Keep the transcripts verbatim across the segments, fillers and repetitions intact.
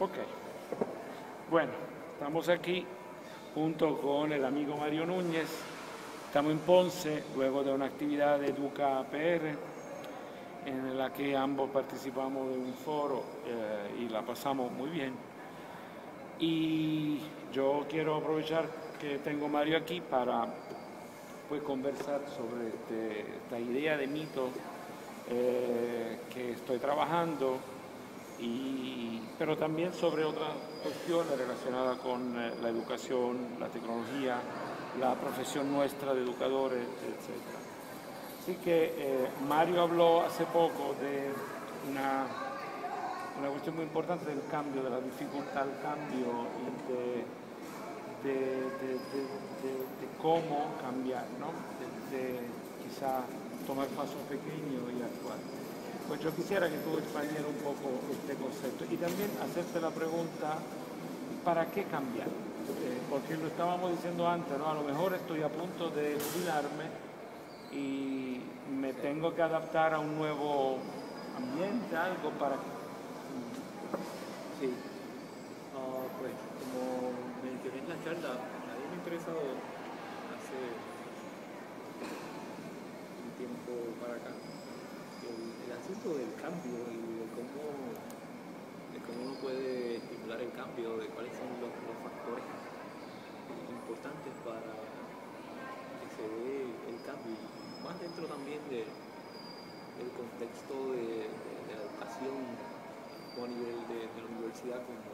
Ok. Bueno, estamos aquí junto con el amigo Mario Núñez. Estamos en Ponce, luego de una actividad de Educa P R, en la que ambos participamos de un foro eh, y la pasamos muy bien. Y yo quiero aprovechar que tengo a Mario aquí para pues, conversar sobre este, esta idea de mito eh, que estoy trabajando, y, pero también sobre otras cuestiones relacionadas con eh, la educación, la tecnología, la profesión nuestra de educadores, etcétera. Así que eh, Mario habló hace poco de una, una cuestión muy importante del cambio, de la dificultad del cambio y de, de, de, de, de, de cómo cambiar, ¿no? de, de quizá tomar pasos pequeños y actuar. Pues yo quisiera que tú expandieras un poco este concepto y también hacerte la pregunta, ¿para qué cambiar? Eh, porque lo estábamos diciendo antes, ¿no? A lo mejor estoy a punto de jubilarme y me tengo que adaptar a un nuevo ambiente, algo para... Sí, uh, pues como mencioné en la charla, a mí me ha interesado hace un tiempo para acá el, el asunto del cambio y de cómo, de cómo uno puede estimular el cambio, de cuáles son los, los factores importantes para que se dé el cambio, y más dentro también de, del contexto de, de, de la educación o a nivel de, de la universidad como,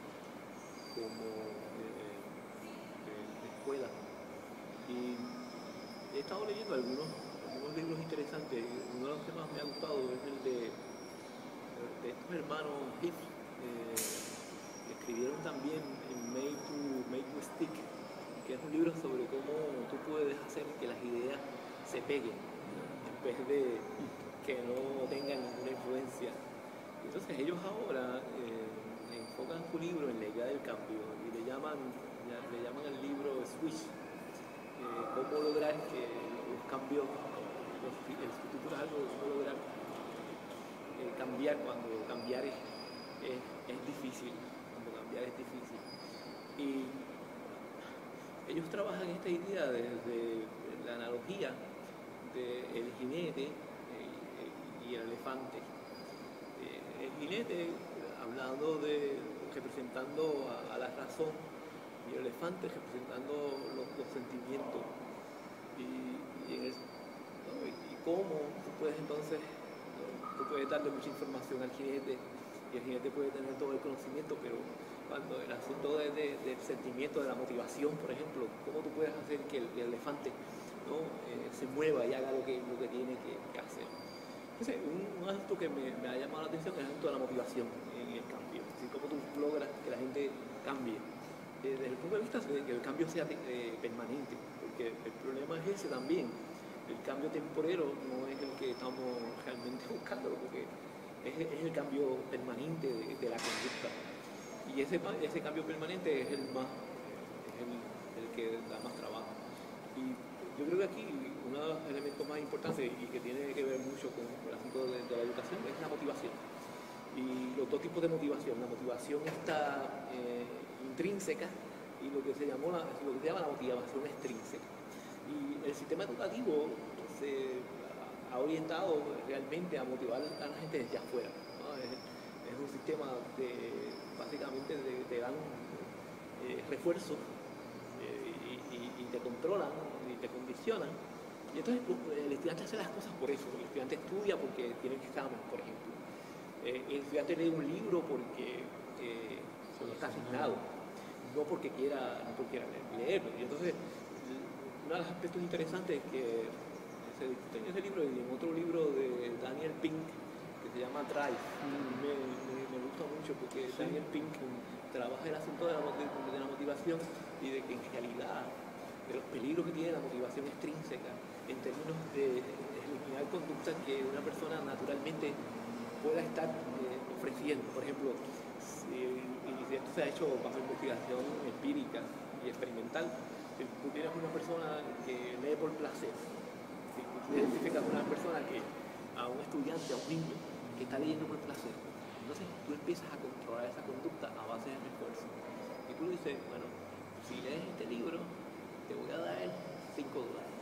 como de, de, de escuela. Y he estado leyendo algunos, algunos libros interesantes. Uno de los que más me ha gustado es el de, de estos hermanos Heath, eh, que escribieron también en Made to, Made to Stick, que es un libro sobre cómo tú puedes hacer que las ideas se peguen en vez de que no tengan ninguna influencia. Entonces ellos ahora eh, enfocan su libro en la idea del cambio y le llaman, le llaman al libro Switch, eh, cómo lograr que los cambios, los, el futuro es algo, cómo lograr eh, cambiar cuando cambiar es, es, es difícil, cuando cambiar es difícil. Y ellos trabajan esta idea desde la analogía del jinete eh, y el elefante. Eh, el jinete, hablando de, representando a, a la razón, y el elefante representando los, los sentimientos. Y, y, el, ¿no? y, y cómo tú puedes entonces, ¿no? Tú puedes darle mucha información al jinete y el jinete puede tener todo el conocimiento, pero cuando el asunto de, de, del sentimiento, de la motivación, por ejemplo, cómo tú puedes hacer que el, el elefante, ¿no? eh, se mueva y haga lo que, lo que tiene que, que hacer. Entonces, un, un asunto que me, me ha llamado la atención es el asunto de la motivación en el cambio, es decir, cómo tú logras que la gente cambie. Desde el punto de vista de que el cambio sea eh, permanente, porque el problema es ese también. El cambio temporero no es el que estamos realmente buscando, porque es, es el cambio permanente de, de la conducta. Y ese, ese cambio permanente es el más, es el, el que da más trabajo. Y yo creo que aquí uno de los elementos más importantes y que tiene que ver mucho con el asunto de, de la educación es la motivación. Y los dos tipos de motivación. La motivación está eh, intrínseca y lo que se llamó la, lo que se llama la motivación extrínseca. Y el sistema educativo se ha orientado realmente a motivar a la gente desde afuera, ¿no? Es, es un sistema de, básicamente de, te dan eh, refuerzos eh, y, y, y te controlan y te condicionan. Y entonces el estudiante hace las cosas por eso. El estudiante estudia porque tiene el examen, por ejemplo. Eh, el estudiante lee un libro porque eh, está asignado, no porque quiera, no porque quiera leerlo. Y entonces, uno de los aspectos interesantes que se discute en ese libro y en otro libro de Daniel Pink, que se llama Drive, mm. me, me, me gusta mucho porque sí. Daniel Pink trabaja el asunto de la, de la motivación y de que en realidad de los peligros que tiene la motivación extrínseca en términos de eliminar conductas que una persona naturalmente pueda estar eh, ofreciendo. Por ejemplo, si, y esto se ha hecho bajo investigación empírica y experimental, si tú tienes una persona que lee por placer, si tú identificas a una persona que, a un estudiante, a un niño que está leyendo por placer, entonces tú empiezas a controlar esa conducta a dice, bueno, si lees este libro, te voy a dar cinco dólares.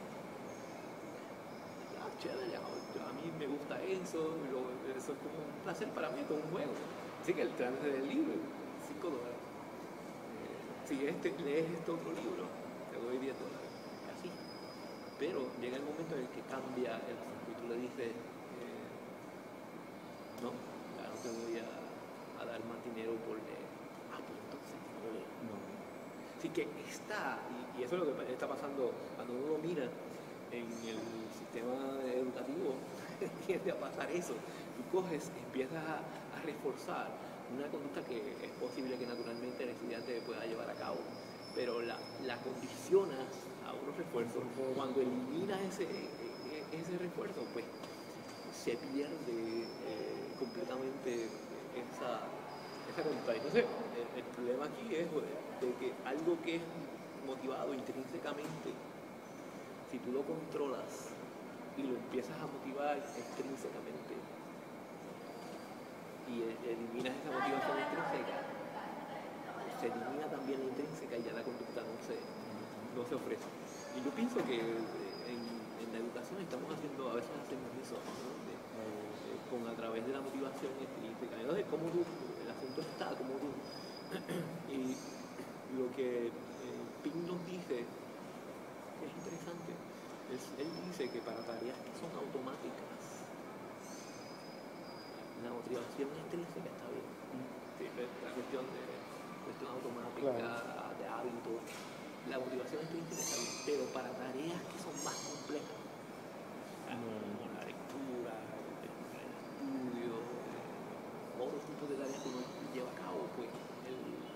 Ah, chévere, a mí me gusta eso, lo, eso es como un placer para mí, como un juego. Así que el trance del libro, cinco dólares. Eh, si este, lees este otro libro, te doy diez dólares. Así. Pero llega el momento en el que cambia el asunto y tú le dices, eh, no, ya no te voy a, a dar más dinero por leer. Ah, pues entonces no leo. No. Así que está, y, y eso es lo que está pasando cuando uno mira en el sistema educativo, tiende a pasar eso. Tú coges, empiezas a, a reforzar una conducta que es posible que naturalmente el estudiante pueda llevar a cabo, pero la, la condicionas a unos refuerzos. Cuando eliminas ese, ese refuerzo, pues se pierde eh, completamente esa, esa conducta. Entonces, el, el problema aquí es de que algo que es motivado intrínsecamente, si tú lo controlas y lo empiezas a motivar extrínsecamente y eliminas esa motivación extrínseca, se elimina también la intrínseca y ya la conducta no se, no se ofrece. Y yo pienso que en, en la educación estamos haciendo, a veces hacemos eso, ¿no? de, de, con a través de la motivación extrínseca, ¿no? De cómo tú, el asunto está, cómo tú. Y lo que eh, Pink nos dice es interesante. Es, él dice que para tareas que son automáticas, la motivación intrínseca está bien. Sí, la cuestión de cuestión automática, claro, de hábito, la motivación intrínseca está bien, pero para tareas que son más complejas, como la lectura, el estudio, otros tipos de tareas que uno lleva a cabo, pues el,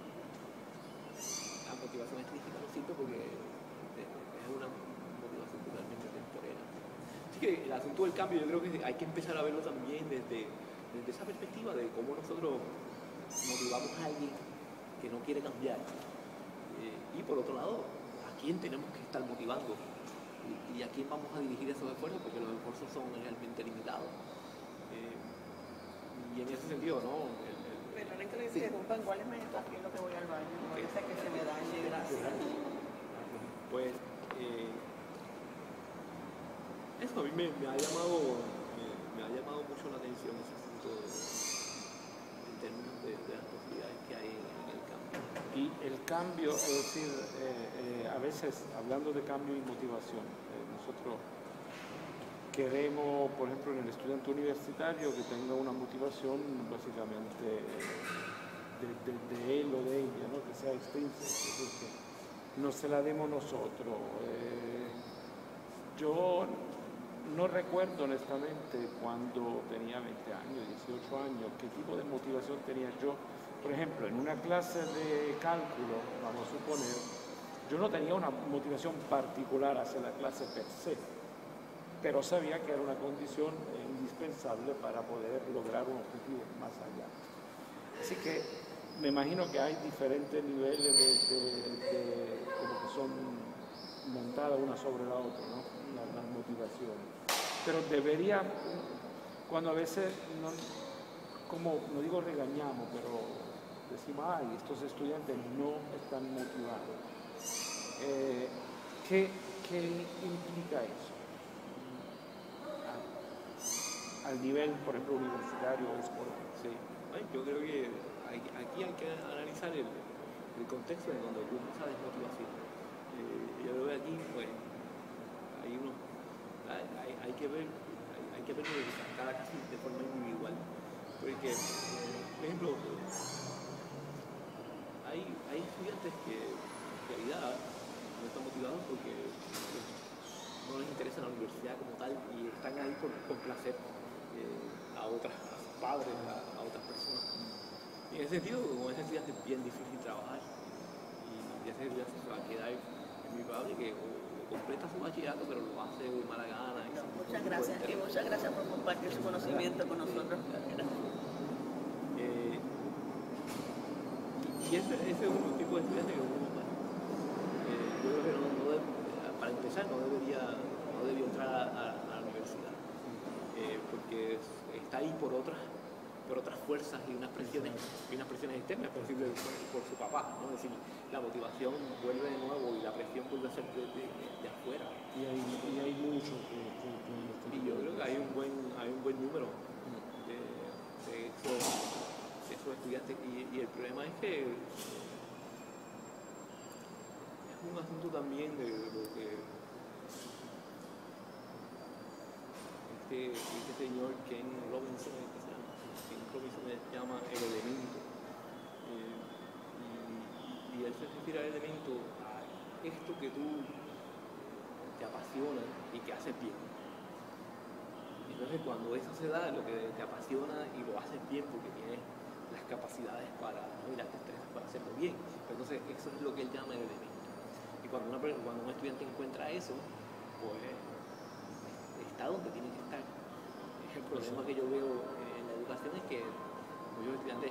la motivación extrínseca no sirve porque es una motivación totalmente temporera. Así que el asunto del cambio yo creo que hay que empezar a verlo también desde, desde esa perspectiva de cómo nosotros motivamos a alguien que no quiere cambiar. Eh, y por otro lado, ¿a quién tenemos que estar motivando? Y, y a quién vamos a dirigir esos esfuerzos, porque los esfuerzos son realmente limitados. Eh, y en ese sentido, ¿no? El, el, Pero que le preguntan cuáles me está haciendo que voy al baño, no okay. que se me dañe, gracias. Pues eh, eso a mí me, me ha llamado me, me ha llamado mucho la atención ese asunto de, en términos de, de las posibilidades que hay en, en el cambio. Y el cambio, es decir, eh, eh, a veces hablando de cambio y motivación, eh, nosotros queremos, por ejemplo, en el estudiante universitario que tenga una motivación básicamente de, de, de él o de ella, ¿no? Que sea extrínseca, es decir, que no se la demos nosotros. Eh, yo no recuerdo honestamente cuando tenía veinte años, dieciocho años, qué tipo de motivación tenía yo. Por ejemplo, en una clase de cálculo, vamos a suponer, yo no tenía una motivación particular hacia la clase per se, pero sabía que era una condición indispensable para poder lograr un objetivo más allá. Así que me imagino que hay diferentes niveles de, de, de como que son montadas una sobre la otra, ¿no? Las, las motivaciones. Pero debería, cuando a veces, no, como no digo regañamos, pero decimos, ay, estos estudiantes no están motivados. Eh, ¿qué, ¿Qué implica eso? Al nivel, por ejemplo, universitario o escolar. Sí, bueno, yo creo que hay, aquí hay que analizar el, el contexto en donde ocurre esa desmotivación. Eh, yo creo que aquí, pues, hay unos, hay, hay, hay que ver, hay, hay que ver cada caso de forma individual. Porque, por ejemplo, hay, hay estudiantes que en realidad no están motivados porque pues, no les interesa la universidad como tal y están ahí por complacer Eh, a otras a sus padres, a, a otras personas. Y en ese sentido, como ese estudiante es bien difícil trabajar y ese estudiante se va a quedar, es muy probable que o, o completa su bachillerato, pero lo hace de mala gana. Y no, muchas gracias y muchas gracias por compartir su conocimiento con nosotros. Eh, y ese, ese es un tipo de estudiante que uno, bueno, eh, yo creo que no, no debe, para empezar no debería, no debería entrar a, a, a la universidad. Eh, porque está ahí por otras por otras fuerzas y unas presiones, y unas presiones externas, posible por, por su papá, ¿no? Es decir, la motivación vuelve de nuevo y la presión vuelve a ser de, de, de afuera. Y hay, y hay mucho que, que, que Y yo creo que hay un buen, hay un buen número de, de, esos, de esos estudiantes. Y, y el problema es que es un asunto también de lo que este, este señor Ken Robinson, que se llama, Ken Robinson se llama el elemento. Eh, y, y él se refiere al elemento a esto que tú te apasiona y que haces bien. Entonces cuando eso se da, lo que te apasiona y lo haces bien porque tienes las capacidades para, ¿no? y las destrezas para hacerlo bien. Entonces eso es lo que él llama el elemento. Y cuando, una, cuando un estudiante encuentra eso, pues está donde tiene que estar. El problema que yo veo en la educación es que muchos estudiantes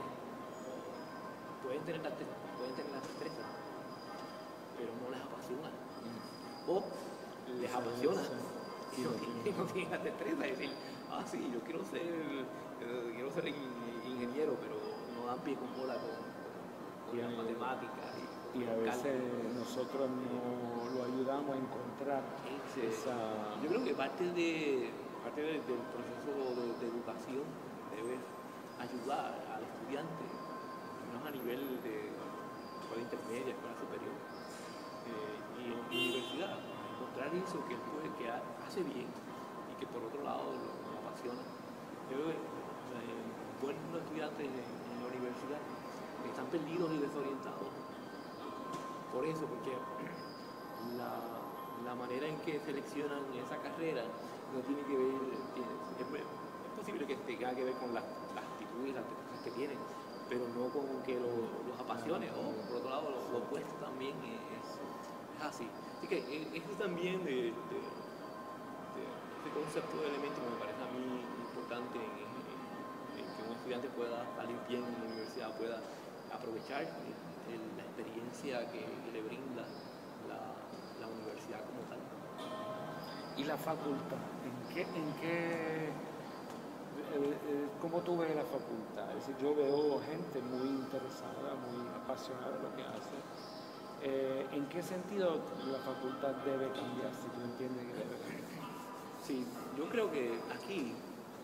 pueden tener las, pueden tener las destrezas, pero no les apasiona. O les apasiona y no tienen, no tienen las destrezas. Es decir, ah, sí, yo quiero ser, eh, quiero ser ingeniero, pero no dan pie con bola con, con las matemáticas. Y, y a veces nosotros no lo ayudamos a encontrar Ese, esa... Yo creo que parte, de, parte de, del proceso de, de educación debe ayudar al estudiante, menos a nivel de escuela intermedia, escuela superior eh, y en universidad, a encontrar eso que, puede, que hace bien y que por otro lado lo, lo apasiona. Yo creo que eh, buenos estudiantes en, en la universidad están perdidos y desorientados por eso, porque la, la manera en que seleccionan esa carrera no tiene que ver, tiene, es, es posible que tenga que ver con las, las actitudes y las cosas que tienen, pero no con que lo, los apasione, o por otro lado lo, lo opuesto también es, es así. Así que eso también de, de, de ese concepto de elemento me parece a mí importante en, en, en que un estudiante pueda salir bien en la universidad, pueda aprovechar el, la experiencia que le brinda la, la universidad como tal. ¿Y la facultad? ¿En qué, en qué, eh, eh, cómo tú ves la facultad? Es decir, yo veo gente muy interesada, muy apasionada de lo que hace. Eh, ¿En qué sentido la facultad debe cambiar, si tú entiendes que debe cambiar? Sí, yo creo que aquí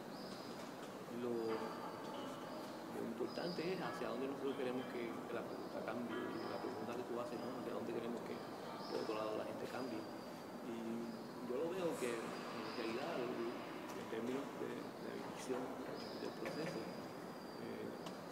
lo, lo importante es hacia dónde nosotros queremos que, que la facultad cambie. La pregunta que tú haces, ¿no? Hacia dónde queremos que por otro lado la gente cambie. Y yo lo veo que en realidad, en términos de, de visión del proceso, eh,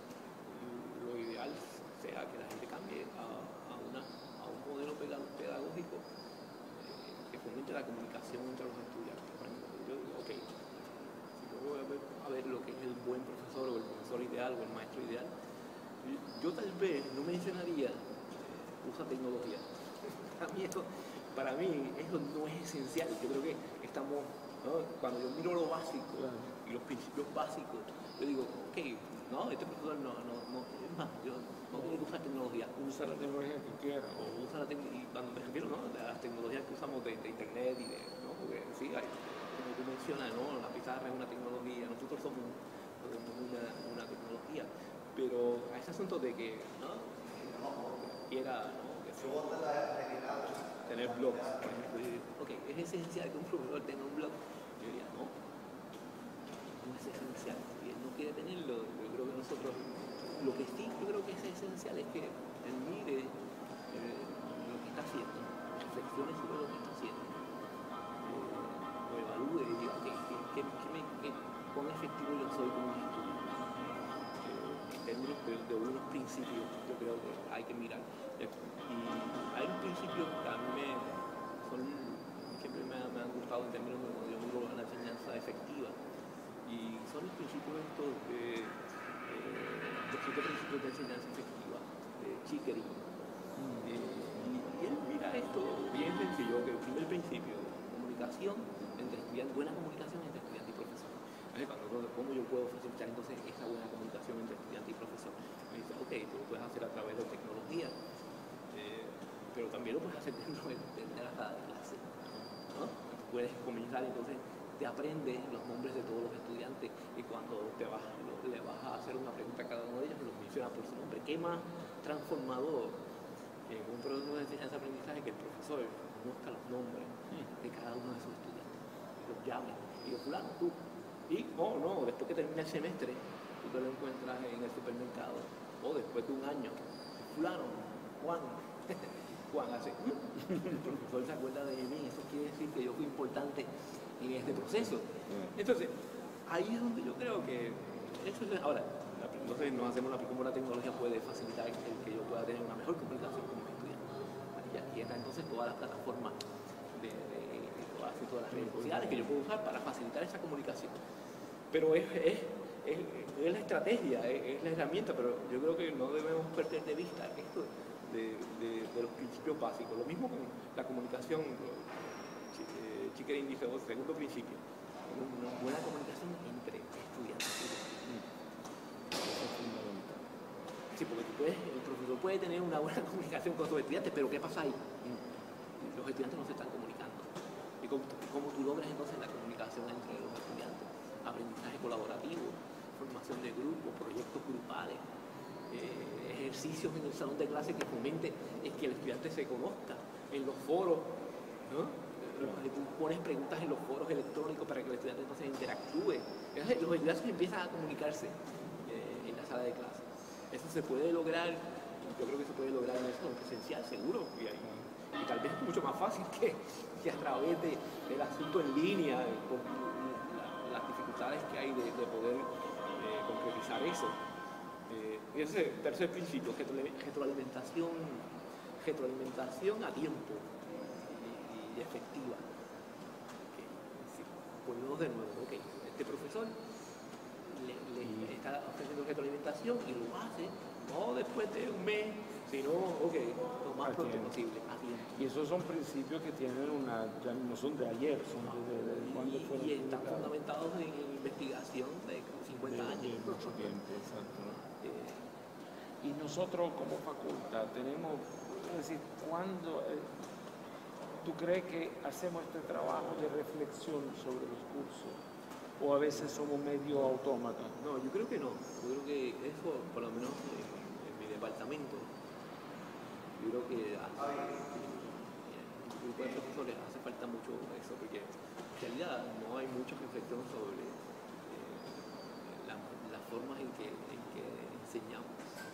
lo ideal sea que la gente cambie a, a, una, a un modelo pedagógico eh, que fomente la comunicación entre los estudiantes. Yo digo, ok, si yo voy a ver, a ver lo que es el buen profesor o el profesor ideal o el maestro ideal, yo tal vez no mencionaría eh, usa tecnología. Para mí, eso, para mí eso no es esencial. Yo creo que estamos, ¿no? Cuando yo miro lo básico y los principios básicos, yo digo, ok, no, este profesor no, no, no, es más, yo no tengo que usar tecnología. Usa la tecnología que quiera. O usa la tecnología, y cuando me refiero, ¿no? De las tecnologías que usamos de, de internet y de, ¿no? Porque sí, hay, como tú mencionas, ¿no? La pizarra es una tecnología, nosotros somos, somos una, una tecnología, pero a ese asunto de que, ¿no? Quiera, ¿no? Tener blogs, por ejemplo, y, ok, es esencial que un profesor tenga un blog. Yo diría, no, no es esencial. Si él no quiere tenerlo, yo creo que nosotros, lo que sí yo creo que es esencial es que él mire eh, lo que está haciendo, reflexione sobre lo que está haciendo, eh, lo evalúe y diga, ok, ¿qué, qué, qué me, qué, ¿cuán efectivo yo soy como un estudiante? Eh, en términos de, de unos principios, yo creo que hay que mirar. Y hay unos principios que a mí me, son, siempre me, me han gustado en términos de cuando yo miro la enseñanza efectiva. Y son los principios estos de, eh, los siete principios de enseñanza efectiva, de Chickering. Mm. Eh, y, y él mira esto bien sencillo, que el primer principio, comunicación entre estudiantes, buena comunicación entre estudiante y profesor. Cuando, ¿cómo yo puedo facilitar entonces esa buena comunicación entre estudiante y profesor? Me dice, ok, tú lo puedes hacer a través de tecnología, eh, pero también lo puedes hacer dentro de, de, de la sala de clase, ¿no? Puedes comenzar entonces te aprendes los nombres de todos los estudiantes y cuando te vas, le vas a hacer una pregunta a cada uno de ellos, los menciona por su nombre. ¿Qué más transformador en un proceso de enseñanza-aprendizaje que el profesor conozca los nombres de cada uno de sus estudiantes, los llame y los fulano, tú? Y, oh no, después que termina el semestre, tú te lo encuentras en el supermercado, o después de un año, fulano, Juan, Juan hace, el profesor se acuerda de mí, eso quiere decir que yo fui importante en este proceso. Entonces, ahí es donde yo creo que, eso es, ahora, entonces nos hacemos la cómo la tecnología puede facilitar el que yo pueda tener una mejor comunicación con mis estudiantes. Y aquí está entonces todas las plataformas de, de, de todas, de todas las redes sociales que yo puedo usar para facilitar esa comunicación. Pero es, es, es, es la estrategia, es, es la herramienta, pero yo creo que no debemos perder de vista esto de, de, de los principios básicos. Lo mismo con la comunicación, Chickering dice, el segundo principio, una buena comunicación entre estudiantes. Sí, porque tú puedes, el profesor puede tener una buena comunicación con sus estudiantes, pero ¿qué pasa ahí? Los estudiantes no se están comunicando. ¿Y cómo, cómo tú logras entonces la comunicación entre los estudiantes? Aprendizaje colaborativo, formación de grupos, proyectos grupales, eh, ejercicios en el salón de clase que fomente es que el estudiante se conozca en los foros, ¿no? Tú pones preguntas en los foros electrónicos para que el estudiante entonces interactúe. Entonces, los estudiantes empiezan a comunicarse eh, en la sala de clase. Eso se puede lograr, yo creo que se puede lograr en el salón presencial, seguro, y, hay, y tal vez es mucho más fácil que, que a través de, del asunto en línea, con la, las dificultades que hay de, de poder eh, concretizar eso. Eh, y ese es el tercer principio, retroalimentación, retroalimentación a tiempo y, y efectiva. Okay. Sí. Ponemos de nuevo, okay. Este profesor le, le está ofreciendo retroalimentación y lo hace no después de un mes, sino okay, lo más pronto posible, a tiempo. Y esos son principios que tienen una, ya no son de ayer, son no, de, de, de cuando fueron y están fundamentados en investigación de cincuenta de, años. De mucho tiempo, exacto. Eh, y nosotros como facultad tenemos, es decir, cuando eh, tú crees que hacemos este trabajo de reflexión sobre los cursos, o a veces somos medio autómatas. No, yo creo que no. Yo creo que eso, por lo menos en, en mi departamento, yo creo que a, en un grupo de profesores hace falta mucho eso, porque en realidad no hay mucha reflexión sobre eh, la, las formas en que, en que enseñamos.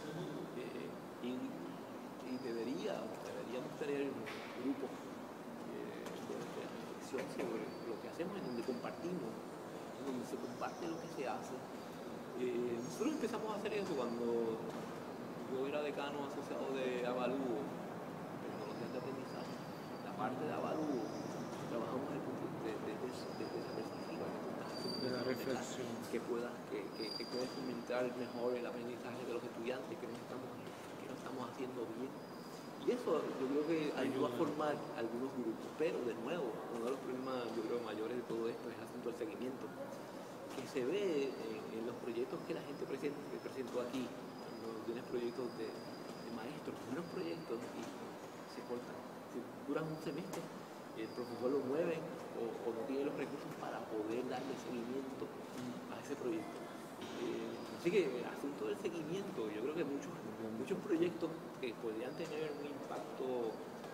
Eh, y, y debería, deberíamos tener grupos eh, de, de reflexión sobre lo que hacemos, en donde compartimos, donde se comparte lo que se hace. Eh, nosotros empezamos a hacer eso cuando yo era decano asociado de Avalúo, tecnologías de aprendizaje. La parte de Avalúo, trabajamos desde de, de, de, de esa perspectiva, de la reflexión, que pueda, que, que, que pueda fomentar mejor el aprendizaje de los estudiantes, que no estamos, que no estamos haciendo bien. Y eso yo creo que ayuda a formar algunos grupos, pero de nuevo, uno de los problemas yo creo mayores de todo esto es el asunto del seguimiento, que se ve en, en los proyectos que la gente presenta, que presentó aquí, cuando tienes proyectos de, de maestros, primeros proyectos, y se cortan, se duran un semestre, y el profesor lo mueve o, o no tiene los recursos para poder darle seguimiento a ese proyecto. Eh, así que el asunto del seguimiento, yo creo que muchos, muchos proyectos que podrían tener un impacto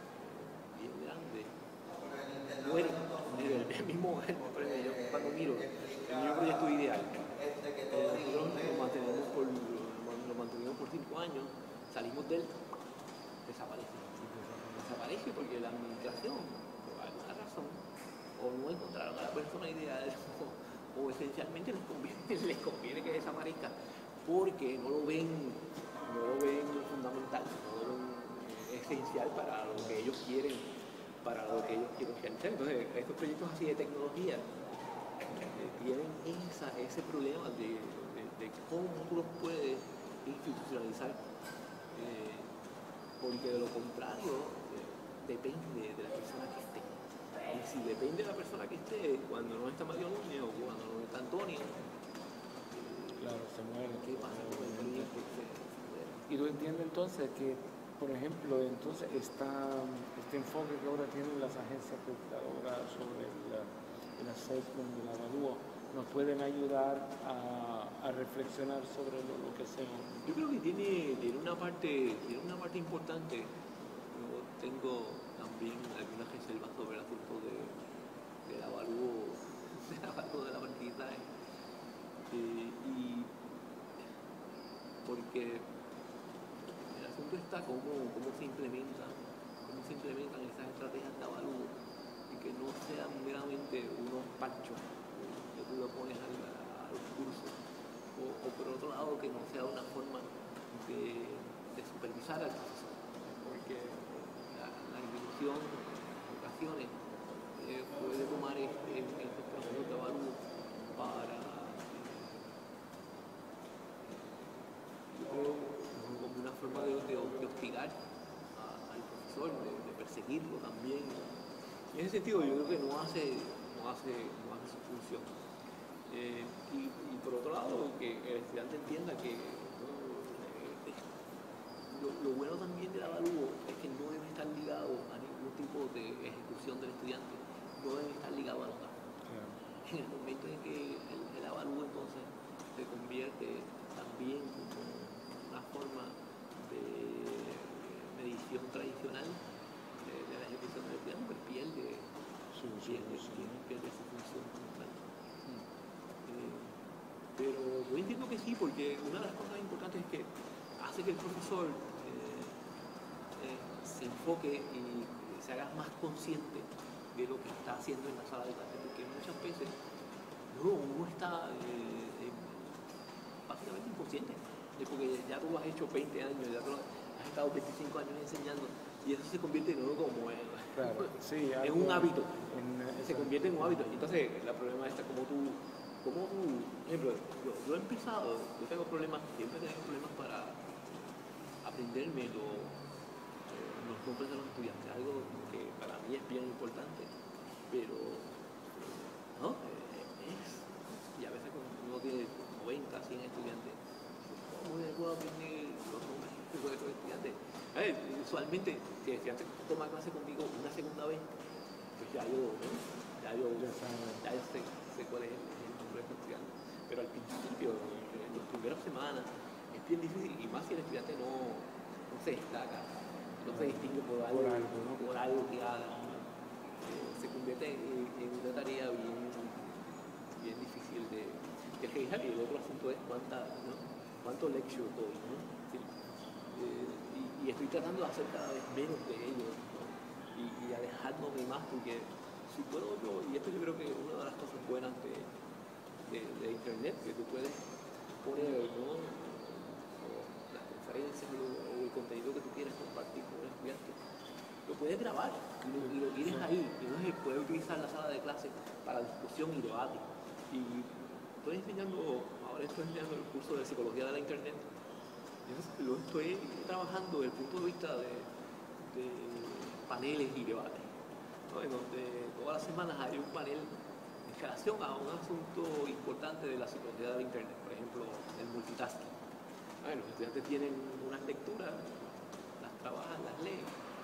bien grande mueren. El mismo, yo cuando miro el mismo proyecto ideal, eh, nosotros lo mantenemos por, lo mantenemos por cinco años, salimos de él, desaparece. Desaparece porque la administración, por alguna razón, o no encontraron a la persona ideal, o, o esencialmente les conviene, les conviene que desaparezca, porque no lo ven, no lo ven fundamental, no lo ven esencial para lo que ellos quieren, para lo que ellos quieren realizar. Entonces, estos proyectos así de tecnología eh, tienen esa, ese problema de, de, de cómo tú los puedes institucionalizar, eh, porque de lo contrario eh, depende de la persona que esté. Y si depende de la persona que esté, cuando no está Mario Núñez o cuando no está Antonio, claro, se muere. ¿Qué pasa con el proyecto? Y tú entiendes entonces que, por ejemplo, entonces está este enfoque que ahora tienen las agencias reguladoras sobre el, el assessment, el avalúo, nos pueden ayudar a, a reflexionar sobre lo, lo que hacemos. Yo creo que tiene, tiene, una parte, tiene una parte importante. Yo tengo también algunas reservas sobre el asunto de, del avalúo, del avalúo del aprendizaje. Eh, y porque el asunto está cómo, cómo se implementan, cómo se implementan esas estrategias de avalúo y que no sean meramente unos panchos que tú lo pones a, a los cursos, o, o por otro lado que no sea una forma de, de supervisar al profesor, porque la, la institución en ocasiones eh, puede tomar este, estos procesos de avalúo para como una forma de, de, de hostigar a, al profesor, de, de perseguirlo también. Y en ese sentido yo creo que no hace, no hace, no hace su función. Eh, y, y por otro lado, que el estudiante entienda que eh, lo, lo bueno también del avalúo es que no debe estar ligado a ningún tipo de ejecución del estudiante, no debe estar ligado a nota. Yeah. En el momento en que el, el avalúo entonces se convierte también como una forma de medición tradicional de, de la ejecución del estudiante, pues pierde, sí, sí, pierde, sí. pierde, pierde su función como tal. Mm. Eh, pero yo entiendo que sí, porque una de las cosas importantes es que hace que el profesor eh, eh, se enfoque y se haga más consciente de lo que está haciendo en la sala de clase, porque muchas veces no, uno está eh, eh, básicamente inconsciente, porque ya tú lo has hecho veinte años, ya tú has estado veinticinco años enseñando y eso se convierte en algo como en, claro, sí, en un hábito, en, se convierte en un hábito. Y entonces el problema está como tú, como tú, por ejemplo, yo, yo he empezado, yo tengo problemas, siempre tengo problemas para aprenderme lo, eh, los nombres de los estudiantes, algo que para mí es bien importante, pero no, eh, es, y a veces cuando uno tiene noventa, cien estudiantes, ¿cómo puedo aprender los nombres de los estudiantes? A ver, usualmente, si el estudiante toma clase conmigo una segunda vez, pues ya yo, ¿no? ya yo, ya yo sé, sé cuál es el nombre de los estudiantes. Pero al principio, en las primeras semanas, es bien difícil, y más si el estudiante no, no se destaca, no se distingue por algo, por algo, ¿no? por algo que haga, eh, se convierte en, en una tarea bien, bien difícil de, de realizar. Y el otro asunto es cuánta, ¿no? cuánto lecture doy, ¿no? Sí. Eh, y, y estoy tratando de hacer cada vez menos de ellos, ¿no? y, y alejándome más, porque si puedo yo, y esto yo creo que es una de las cosas buenas de, de, de internet, que tú puedes poner, ¿no? o las conferencias o, o el contenido que tú quieres compartir con el estudiante, lo puedes grabar y lo, y lo tienes ahí, y entonces puedes utilizar la sala de clase para discusión y debate. Y estoy enseñando, ahora estoy enseñando el curso de psicología de la internet, y entonces lo estoy trabajando desde el punto de vista de, de paneles y debates, ¿no? En donde todas las semanas hay un panel en relación a un asunto importante de la psicología de la internet, por ejemplo, el multitasking. Bueno, los estudiantes tienen unas lecturas, las trabajan, las leen,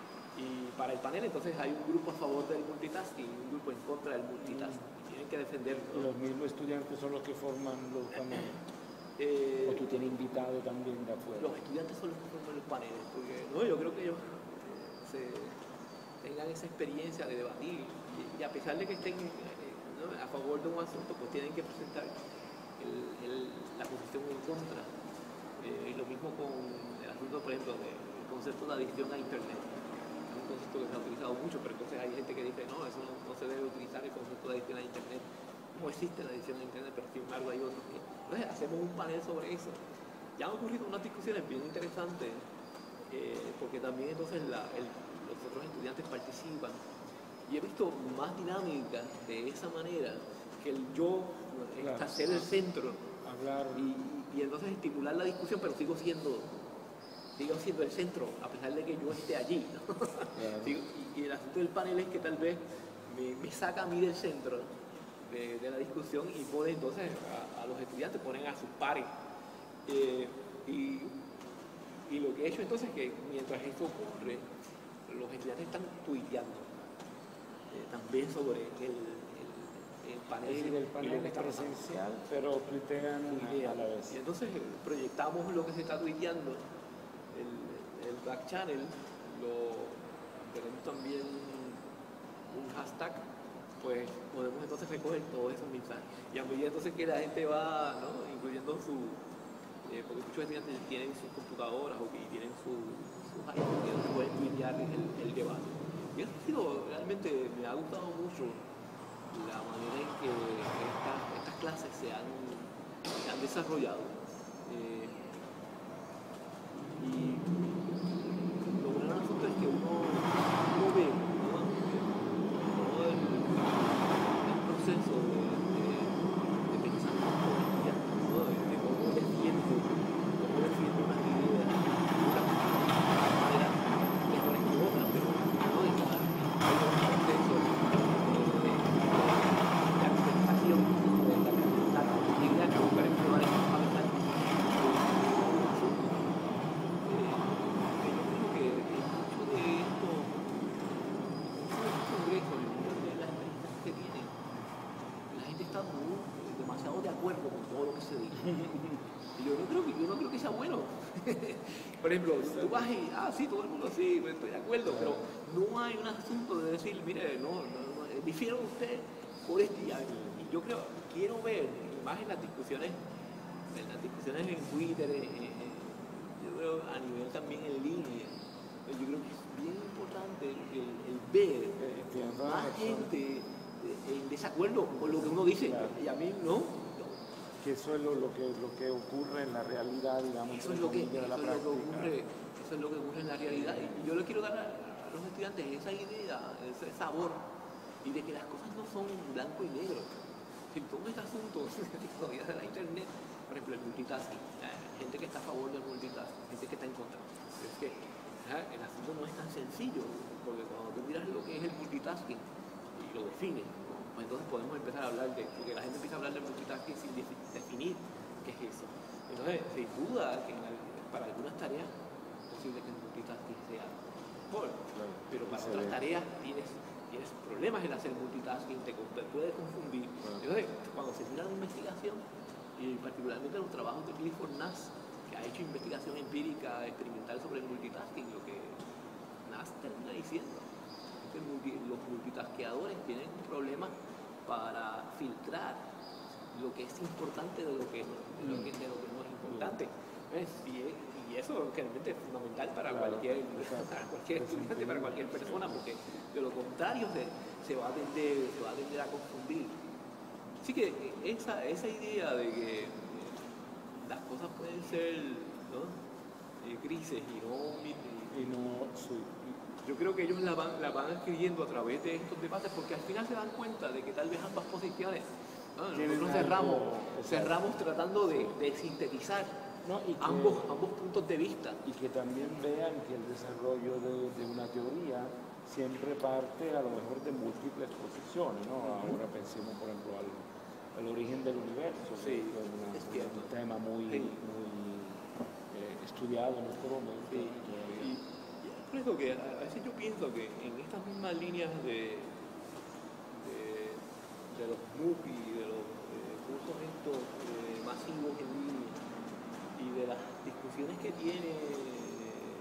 y para el panel entonces hay un grupo a favor del multitasking y un grupo en contra del multitasking, y tienen que defenderlo. ¿Y los mismos estudiantes son los que forman los paneles? Eh, ¿O tú tienes invitado también de afuera? Los estudiantes son los que forman los paneles, porque no, yo creo que ellos se, tengan esa experiencia de debatir, y, y a pesar de que estén eh, ¿no? a favor de un asunto, pues tienen que presentar el, el, la posición en contra. Eh, lo mismo con el asunto, por ejemplo, del concepto de adicción a internet. Es un concepto que se ha utilizado mucho, pero entonces hay gente que dice, no, eso no, no se debe utilizar el concepto de adicción a internet. No existe la adicción a internet, pero sin embargo hay otros que... Entonces hacemos un panel sobre eso. Ya han ocurrido unas discusiones bien interesantes, eh, porque también entonces la, el, los otros estudiantes participan. Y he visto más dinámica de esa manera, que el yo, claro, hacer el centro, hablar. Y, y entonces estimular la discusión, pero sigo siendo, sigo siendo el centro, a pesar de que yo esté allí, ¿no? Claro. y, y el asunto del panel es que tal vez me, me saca a mí del centro de, de la discusión y pone entonces a, a los estudiantes, ponen a sus pares. Eh, y, y lo que he hecho entonces es que mientras esto ocurre, los estudiantes están tuiteando eh, también sobre el, el en Es panel, decir, el y lo panel que es está pasando. presencial, pero tuitean Tuitea. a la vez. Y entonces eh, proyectamos lo que se está tuiteando, el, el back channel, lo tenemos también un hashtag, pues podemos entonces recoger todos esos mensajes. Y a medida entonces que la gente va, ¿no?, incluyendo su, eh, porque muchos estudiantes tienen sus computadoras o que tienen su, sus iPhones, y entonces pueden tuitear el, el debate. Y eso ha sido, realmente me ha gustado mucho la manera en que esta- estas clases se han, se han desarrollado. Eh, y lo bueno del asunto es que uno, uno ve, ¿no?, todo el, el proceso de, de, de pensamiento del estudiante, ¿no?, de, de cómo defiende, cómo defiende unas ideas, unas maneras mejores que otras, pero ¿no?, de cada, hay un proceso de, de, de argumentación, de la, la idea que buscar explorar es fundamental. Demasiado de acuerdo con todo lo que se dice. Y yo no creo que, yo no creo que sea bueno. Por ejemplo, tú vas y, ah, sí, todo el mundo sí, pues, estoy de acuerdo, pero no hay un asunto de decir, mire, no, no, no difiere usted por este día. Y yo creo, quiero ver, más en las discusiones, en las discusiones en Twitter, en, en, yo creo a nivel también en línea, yo creo que es bien importante el, el ver Eh, más razón. gente en desacuerdo con lo que uno dice, Claro. y a mí no. Que eso es lo, lo que, lo que ocurre en la realidad, digamos, Eso es lo que, de eso la es lo que práctica. ocurre, eso es lo que ocurre en la realidad. Y yo le quiero dar a, a los estudiantes esa idea, ese sabor, y de que las cosas no son blanco y negro. Si todo este asunto todavía de la internet, por ejemplo, el multitasking, eh, gente que está a favor del multitasking, gente que está en contra. Pero es que eh, el asunto no es tan sencillo, porque cuando tú miras lo que es el multitasking y lo defines, pues entonces podemos empezar a hablar de, porque la gente empieza a hablar de multitasking sin defi- definir qué es eso. Entonces, sin duda que en el- para algunas tareas es posible que el multitasking sea mejor, Claro, pero para excelente. otras tareas tienes, tienes problemas en hacer multitasking, te, con- te puede confundir. Claro. Entonces, cuando se mira la investigación, y particularmente los trabajos de Clifford Nass, que ha hecho investigación empírica, experimental sobre el multitasking, lo que Nass termina diciendo que el multi- los multitasqueadores tienen un problema para filtrar lo que es importante de lo que no, de lo que, de lo que no es importante. ¿Ves? Y, es- y eso realmente es fundamental para Claro, cualquier, exacto. para cualquier estudiante, para cualquier persona, porque de lo contrario se, se va a tender, se va a tender a confundir. Así que esa, esa idea de que eh, las cosas pueden ser, ¿no?, eh, grises y no, y- Y no, sí. yo creo que ellos la van, la van escribiendo a través de estos debates, porque al final se dan cuenta de que tal vez ambas posiciones, ¿no?, Tienen nosotros algo, cerramos, exacto. cerramos tratando de, de sintetizar No, y que- ambos, ambos puntos de vista. Y que también vean que el desarrollo de, de una teoría siempre parte a lo mejor de múltiples posiciones, ¿no? Ahora pensemos, por ejemplo, al, al origen del universo, que Sí, es, una- es una- cierto. un tema muy, Sí. muy eh, estudiado en este momento. Sí, todavía. y, y es por eso que a, a veces yo pienso que en estas mismas líneas de, de, de los MOOC y de los eh, cursos estos eh, masivos en línea y de las discusiones que tiene eh,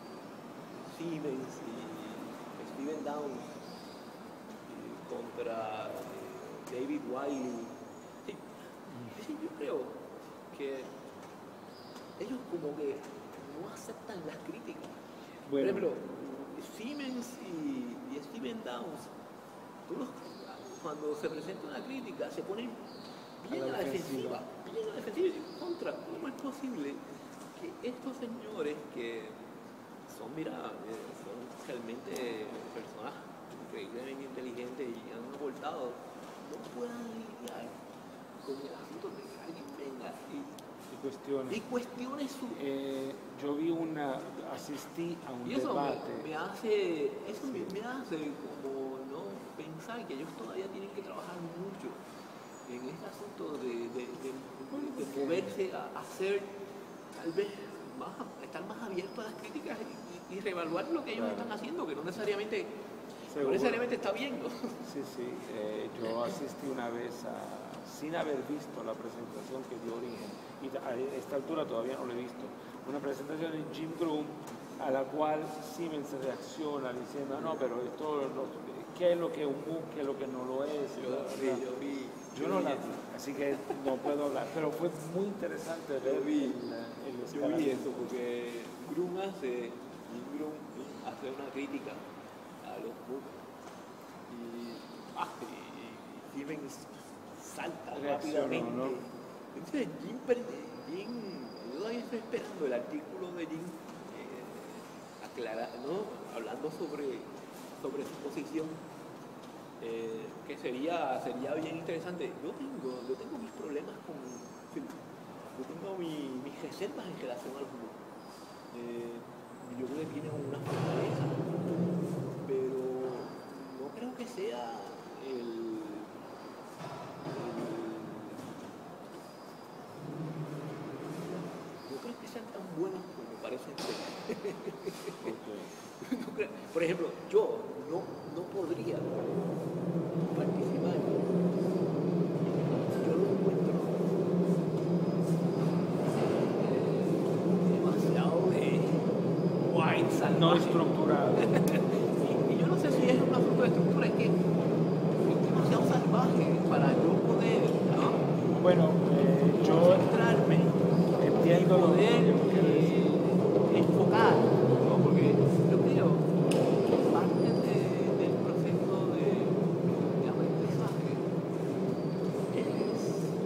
Siemens y Stephen Downes eh, contra eh, David Wiley, sí, sí, yo creo que ellos como que no aceptan las críticas. Bueno. Por ejemplo, Siemens y, y Stephen Downes, tú los- cuando se presenta una crítica se ponen bien A a la la defensiva, defensiva. bien a la defensiva y contra. ¿Cómo es posible que estos señores que son, mira, eh, son realmente personas increíblemente inteligentes y han aportado, no puedan lidiar con el asunto de que alguien venga y Y cuestiones. y cuestione su... Eh, yo vi una, asistí a un Y eso me, debate. me hace, eso me, me hace como no pensar que ellos todavía tienen que trabajar mucho en este asunto de, de, de, de- de moverse a, a ser tal vez más, estar más abiertos a las críticas y, y reevaluar lo que ellos Claro. están haciendo, que no necesariamente no necesariamente está bien, ¿no? Sí, sí. Eh, yo asistí una vez a, sin haber visto la presentación que dio Origen, y a esta altura todavía no lo he visto, una presentación de Jim Groom a la cual Siemens reacciona diciendo, no, pero esto, no, ¿qué es lo que es un MOOC, qué es lo que no lo es? Yo, sí, yo vi, Yo no la vi, así que no puedo hablar, pero fue muy interesante ver yo vi, el, el yo vi eso, porque Groom hace, Jim Groom hace una crítica a los MOOC y, ah, y, y Siemens salta rápidamente. ¿no? Entonces Jim, Jim, yo todavía estoy esperando el artículo de Jim eh, aclara, ¿no? Hablando sobre, sobre su posición, eh, que sería, sería bien interesante. Yo tengo, yo tengo mis problemas con, yo tengo mi, mis reservas en relación a los MOOC. Eh, yo creo que tienen una fortaleza, pero no creo que sea el, el no creo que sean tan buenos como parecen ser. Okay. No creo, por ejemplo, yo no, no podría participar. Yo lo encuentro eh, demasiado de white salvaje. No estructurado. y, y yo no sé si es una fruta de estructura, es que es demasiado salvaje para yo poder, ¿no? Bueno, eh, yo concentrarme entiendo y lo poder que eh, enfocar, ¿no? Porque yo creo que parte de, del proceso de, de aprendizaje es,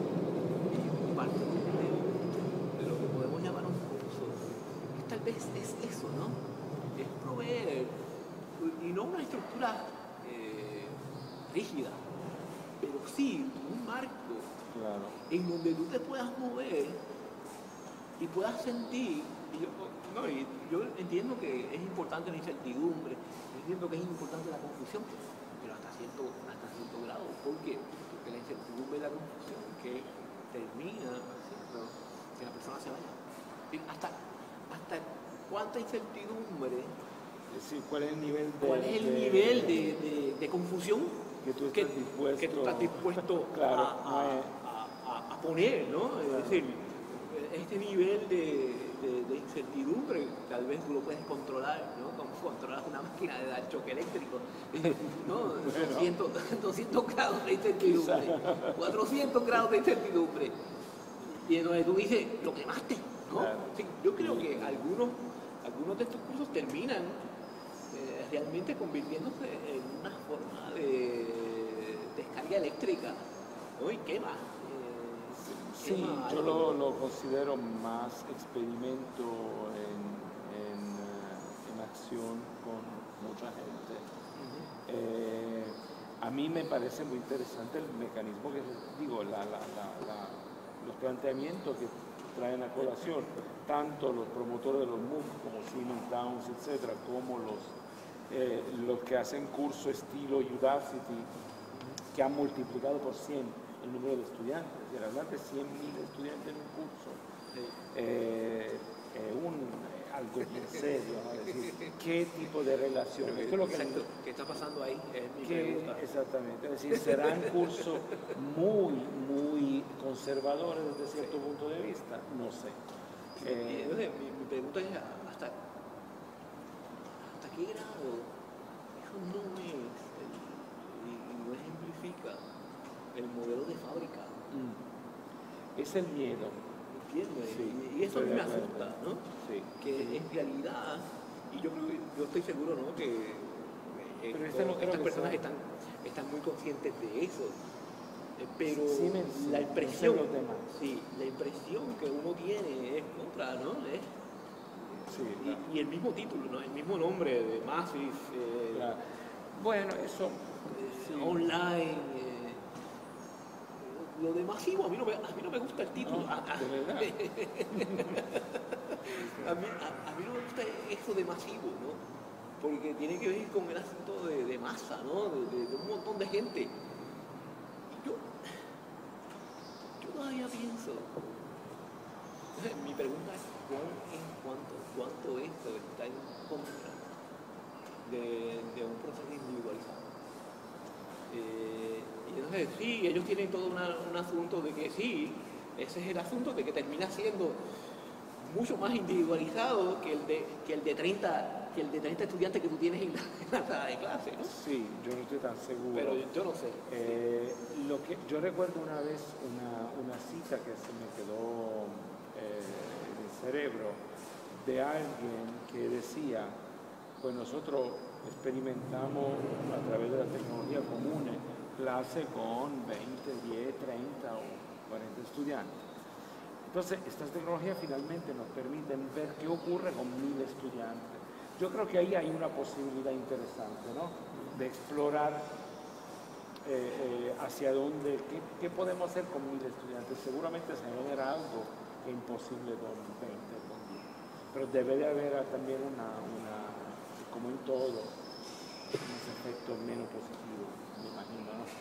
y parte de, de lo que podemos llamar un curso, es tal vez es eso, ¿no? Es proveer, y no una estructura eh, rígida, pero sí un marco claro. en donde tú te puedas mover y puedas sentir, y yo, no, y yo entiendo que es importante la incertidumbre, entiendo que es importante la confusión, pero hasta cierto, hasta cierto grado. ¿Por qué? Porque la incertidumbre y la confusión que termina haciendo que la persona se vaya. ¿Hasta, hasta cuánta incertidumbre? Es decir, ¿cuál es el nivel de, ¿Cuál es el de, nivel de, de, de confusión que tú estás que, dispuesto, que tú estás dispuesto claro, a, a, a, a, a poner, ¿no? Claro. Es decir, este nivel de, de, de incertidumbre tal vez tú lo puedes controlar, ¿no? Como controlas una máquina de dar choque eléctrico, ¿no? Bueno. doscientos, doscientos grados de incertidumbre, cuatrocientos grados de incertidumbre, y entonces tú dices, lo quemaste, ¿no? Claro. Sí, yo creo que algunos, algunos de estos cursos terminan eh, realmente convirtiéndose en una forma de descarga eléctrica, ¿no? Y quema. Sí, yo lo, lo considero más experimento en, en, uh, en acción con mucha gente. Uh-huh. eh, a mí me parece muy interesante el mecanismo que, digo, la, la, la, la, los planteamientos que traen a colación, tanto los promotores de los MOOC como Siemens, Downs, etcétera, como los, eh, los que hacen curso estilo Udacity, que han multiplicado por cien el número de estudiantes, es decir, hablar de cien mil estudiantes en un curso, sí. eh, eh, un, algo bien serio, ¿no? Es decir, ¿qué tipo de relación? ¿Qué, es lo que exacto, ¿qué está pasando ahí? Es mi que, pregunta. exactamente, es decir, serán cursos muy, muy conservadores desde cierto sí. punto de vista, no sé. Eh, entonces, mi, mi pregunta es, ¿hasta, ¿hasta qué grado eso no es, el, y, y no ejemplifica el modelo de fábrica? Mm. Es el miedo. ¿Entiendes? Sí, y, y eso a mí me asusta, ¿no? Sí. Que sí. En realidad, y yo creo que, yo estoy seguro, ¿no? Que eh, pero esto, no estas que personas sea. están, están muy conscientes de eso. Eh, pero sí, me, la impresión, no sé sí, la impresión que uno tiene es otra, ¿no? Es, sí, y, claro. y el mismo título, ¿no? El mismo nombre de Massive. Eh, claro. Bueno, eso. Eh, sí. Online. Eh, lo de masivo, a mí no me, a mí no me gusta el título. No, a, a, de verdad. a, mí, a, a mí no me gusta eso de masivo, ¿no? Porque tiene que ver con el asunto de, de masa, ¿no? De, de, de un montón de gente. Y yo, yo todavía pienso. Mi pregunta es: ¿cuán, en cuánto, ¿cuánto esto está en contra de, de un proceso individualizado. Eh, y entonces sí, ellos tienen todo una, un asunto de que sí, ese es el asunto de que termina siendo mucho más individualizado que el de, que el de treinta que el de treinta estudiantes que tú tienes en la, en la sala de clase, ¿no? Sí, yo no estoy tan seguro. Pero yo, yo no sé. Eh, lo que, yo recuerdo una vez una, una cita que se me quedó eh, en el cerebro de alguien que decía, pues nosotros experimentamos a través de la tecnología común clase con veinte, diez, treinta o cuarenta estudiantes. Entonces, estas tecnologías finalmente nos permiten ver qué ocurre con mil estudiantes. Yo creo que ahí hay una posibilidad interesante, ¿no? De explorar eh, eh, hacia dónde, qué, qué podemos hacer con mil estudiantes. Seguramente se genera algo que es imposible con veinte, con diez. Pero debe de haber también una, una como en todo, unos efectos menos positivos, me imagino, ¿no?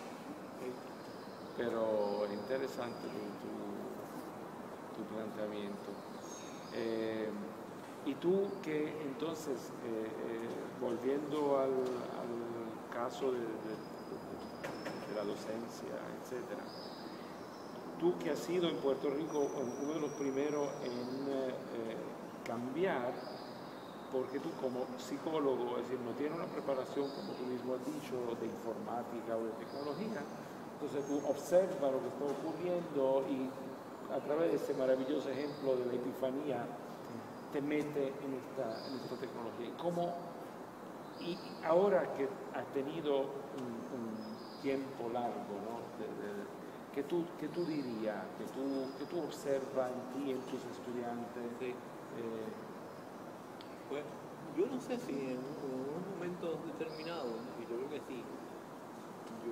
Pero es interesante tu, tu, tu planteamiento. Eh, y tú que entonces, eh, eh, volviendo al, al caso de, de, de la docencia, etcétera, tú que has sido en Puerto Rico uno de los primeros en eh, cambiar, porque tú como psicólogo, es decir, no tienes una preparación, como tú mismo has dicho, de informática o de tecnología, entonces tú observas lo que está ocurriendo y a través de ese maravilloso ejemplo de la epifanía te mete en esta, en esta tecnología. ¿Y cómo, y ahora que has tenido un, un tiempo largo, ¿no? de, de, ¿qué, tú, ¿qué tú dirías? ¿Qué tú, qué tú observas en ti, en tus estudiantes? Sí. Eh, Pues yo no sé si en, en unos momentos determinados, y yo creo que sí, yo,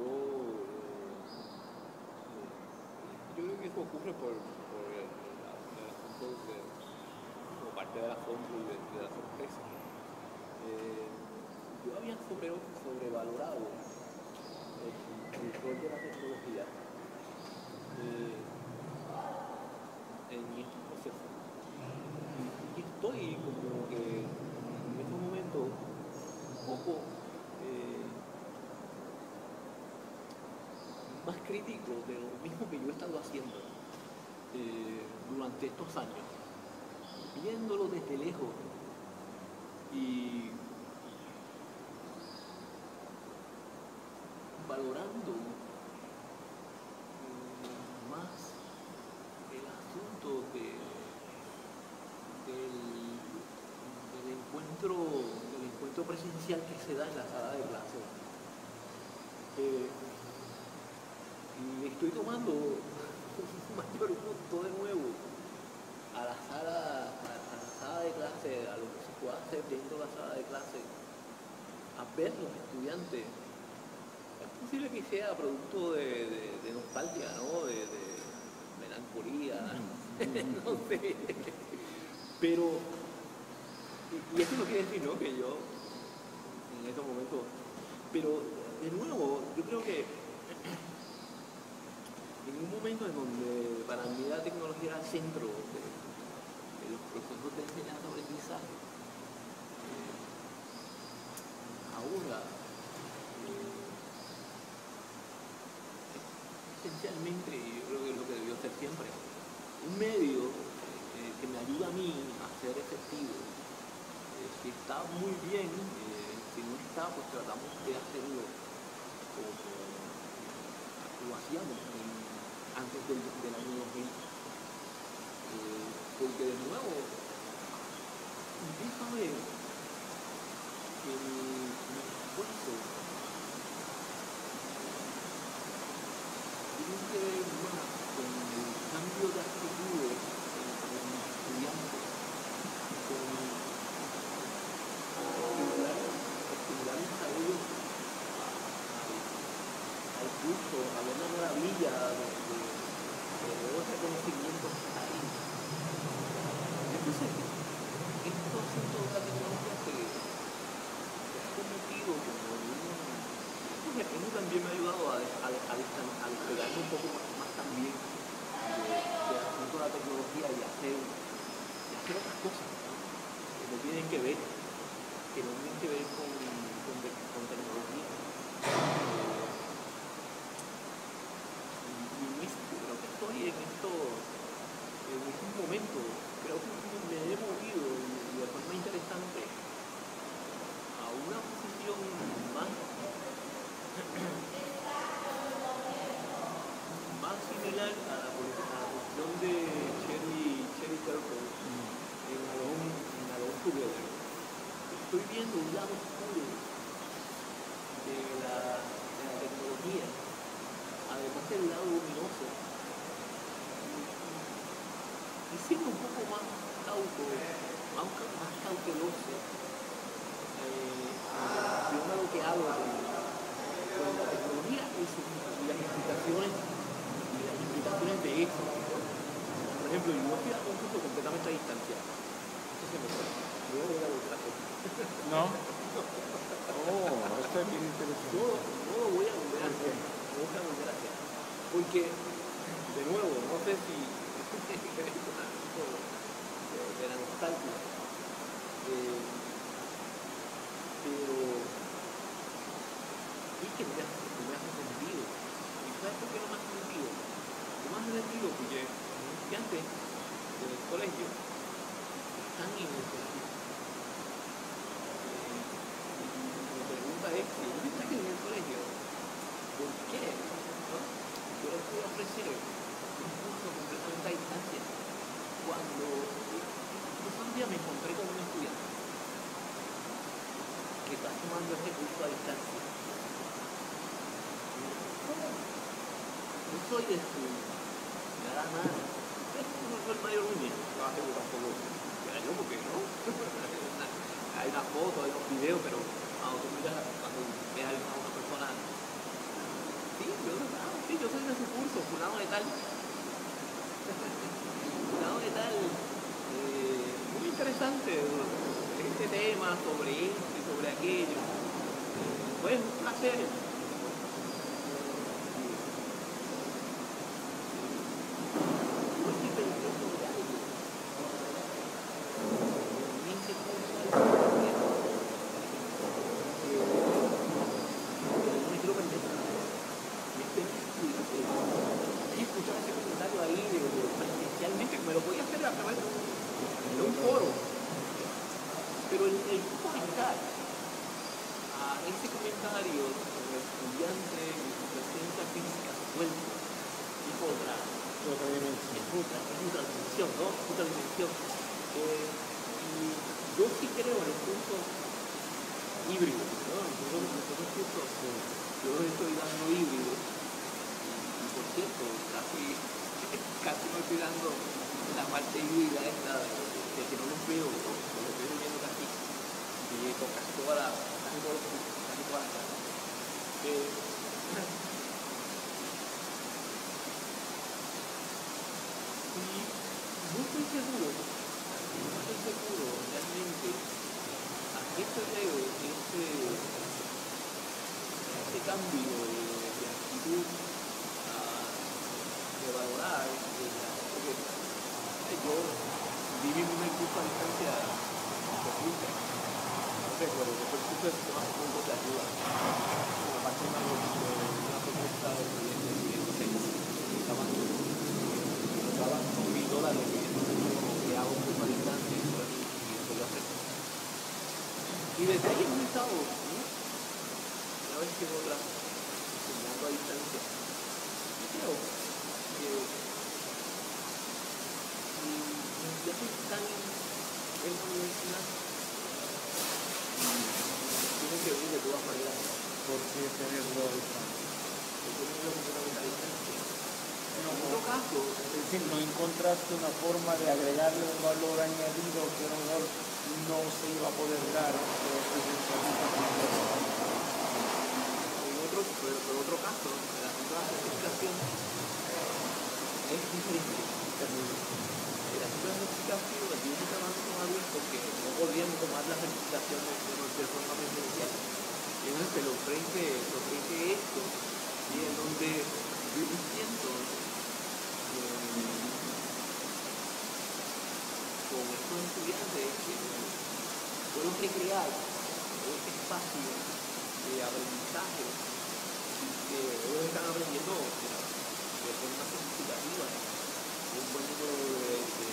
eh, yo creo que eso ocurre por, por el, el, el asunto de, como parte del asombro y de, de la sorpresa. Eh, yo había sobre, sobrevalorado el, el rol de la tecnología eh, en estos procesos. Y estoy como que en estos momentos un poco eh, más crítico de lo mismo que yo he estado haciendo eh, durante estos años, viéndolo desde lejos y valorando mm, más el asunto de Del, del encuentro del encuentro presencial que se da en la sala de clase. Eh, y estoy tomando un mayor gusto de nuevo a la sala, a, a la sala de clase, a lo que se puede hacer dentro de la sala de clase, a ver los estudiantes. Es posible que sea producto de, de, de nostalgia, ¿no? De, de melancolía, no sé. Pero, y, y esto no quiere decir, ¿no?, que yo en estos momentos, pero de nuevo, yo creo que en un momento en donde para mí la tecnología era el centro de, de los procesos de enseñanza-aprendizaje, eh, ahora eh, esencialmente, y yo creo que es lo que debió ser siempre, un medio que me ayuda a mí a ser efectivo. Eh, si está muy bien, eh, si no está, pues tratamos de hacerlo como, como hacíamos en, antes del, del año dos mil. Eh, porque de nuevo, empiezo a ver que mi, mi esfuerzo tiene que ver más con el cambio de actitud estudiantes, con estimularles a ellos al curso, a ver la maravilla de, de, de los reconocimientos que hay. Entonces, estos asuntos de la tecnología se, se ha convertido como en un... Eso también me ha ayudado a, a, a, a despegarme un poco más, más estoy viendo un lado oscuro de la, de la tecnología, además del lado luminoso, y siendo un poco más cauto, más, más cauteloso, eh, yo me lo que hago con, con la tecnología y, sus, y las implicaciones y las implicaciones de eso. Por ejemplo, yo estoy a un curso completamente a distancia. Eso se me fue. Yo no voy a volver a hacer. ¿No? Oh, esto es bien interesante. No, no lo voy a volver a hacer. No voy a volver a hacer. Porque, de nuevo, no sé si de la nostalgia. Eh, pero sí que me hace, me hace sentido. ¿Y sabes por qué no me hace sentido? No me hace sentido porque los estudiantes del colegio están en el colegio. Eh, y mi pregunta es, si ellos están en el colegio, ¿por qué? ¿No? Yo les puedo ofrecer un curso completamente a distancia. Cuando los otros días me encontré con un estudiante que está tomando este curso a distancia. Yo soy de su nada más. ¿Ves cómo fue el Mario Núñez? Lo hace tampoco. Era yo porque no. Hay una foto, hay unos videos, pero cuando tú miras, cuando veas a una persona, sí, yo, ah, sí, yo soy de su curso, fulano de tal. Fulano de tal. Eh, muy interesante este tema sobre esto y sobre aquello. Pues un placer. Me lo podía hacer a través de un foro, pero el, el comentar a ese comentario sobre el estudiante y su presencia física suelta es otra, es otra, es otra dimensión, ¿no? Es otra dimensión. Eh, y yo sí creo en los cursos híbridos, ¿no? Nosotros, nosotros cursos, yo los estoy dando híbridos y, y por cierto, casi, casi me estoy dando la parte híbrida esta de, de que no los veo, lo estoy viviendo casi y con casi toda la casi todos los cursos, casi toda la clase. Eh, y no estoy seguro, no estoy seguro realmente a qué se debe este, este cambio de, de actitud a, de valorar de la, porque yo viví mi curso a distancia de Twitter. No recuerdo, después el curso de sistemas públicos de ayuda. Como parte de una propuesta del presidente de que estaban cobraban unos mil dólares que que hago un curso a distancia y eso y lo hacer. Y desde ahí hemos estado, ¿no? Una vez que otra, enseñando a distancia. Yo creo que ya que están en la universidad, tienen que venir de todas maneras. ¿Por qué tenerlo a distancia? Porque tenerlo completamente a distancia. En No, otro caso, es decir, no encontraste una forma de agregarle un valor añadido que a lo mejor no se iba a poder dar en otro, pero en otro caso, en la otra certificación es diferente. La certificación la tiene que trabajar con adultos que no podían tomar la certificación de, de forma presencial. Y entonces se le ofrece, se ofrece esto, y en donde yo siento eh, con estos estudiantes que puedo recrear este espacio de aprendizaje y que ellos están aprendiendo de, de forma significativa un buen número de, de,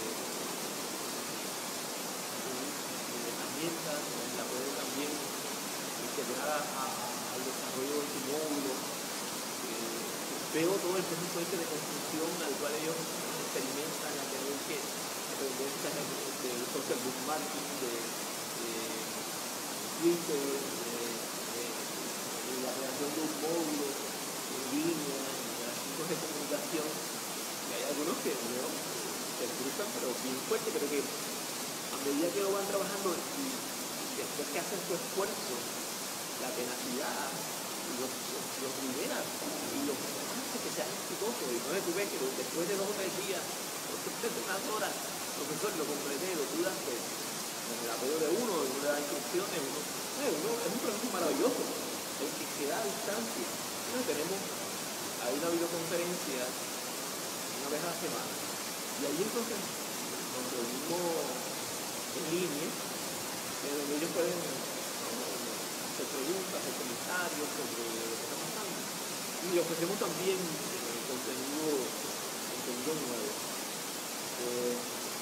de herramientas en la pueden también integrar a, al desarrollo de su módulo. Eh, veo todo el proceso este de construcción al cual ellos experimentan, a tener que aprender del social bookmarking, de, de Twitter, eh, eh, la creación de un módulo en línea, las tipos de comunicación, y hay algunos que ¿no? se cruzan, pero bien fuerte, pero que a medida que lo van trabajando y después que hacen su esfuerzo, la tenacidad, los, los, los liberan y los hace que sean exitosos. Y entonces tú ves que después de dos o tres días, después de unas horas, profesor, lo completé, lo tú das, pues, con el apoyo de uno, uno le da instrucciones, uno, eh, uno, es un proceso maravilloso, el que se da a distancia. Entonces tenemos, hay una videoconferencia una vez a la semana, y ahí entonces nos reunimos en línea, en donde ellos pueden hacer preguntas, hacer comentarios sobre lo que está pasando. Y ofrecemos también eh, contenido, contenido nuevo. Eh,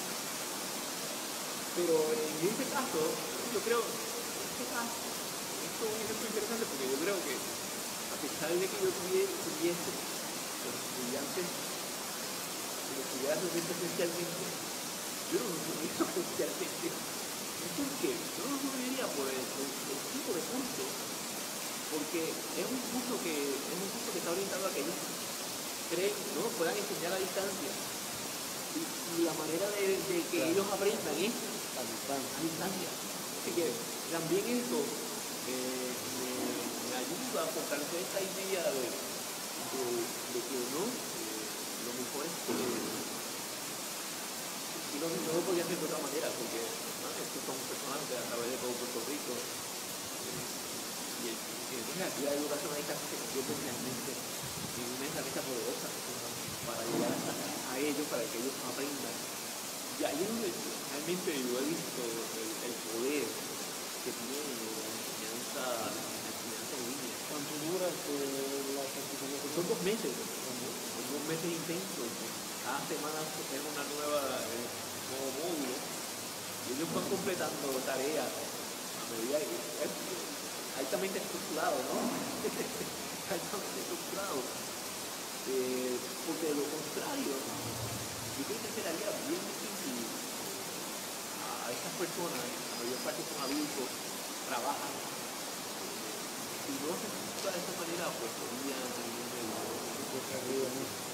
pero en este caso, yo creo, en este caso, esto es un ejemplo interesante porque yo creo que a pesar de que yo tuviese, tuviese los estudiantes, si los estudiantes tuviesen esencialmente, yo no los tuviese esencialmente. ¿Por qué? Yo no lo subiría por el, el, el tipo de curso, porque es un curso que es un curso que está orientado a que ellos creen, ¿no? Puedan enseñar a distancia. Y, y la manera de, de que claro. ellos aprendan es a distancia. A distancia. Así que también eso eh, me, me ayuda a fortalecer esta idea de, de, de que no, eh, lo mejor es que y no, no lo podía hacer de otra manera, porque ¿no? Estos son personas que a través de todo Puerto Rico eh, y, el, y entonces aquí la educación a distancia se convierte realmente en una herramienta poderosa para llegar a, a ellos, para que ellos aprendan. Y ahí es donde realmente yo he visto el, el poder que tiene la enseñanza, la enseñanza en línea. ¿Cuánto dura la certificación? Son dos meses, son dos meses intensos. Cada semana es una nueva, eh, nuevo módulo y ellos van completando tareas a medida que es altamente estructurado, ¿no? altamente estructurado. Eh, porque de lo contrario, yo creo que sería bien difícil a estas personas, la mayor parte son adultos, trabajan. Si no se estructura de esta manera, pues podrían tener un medio.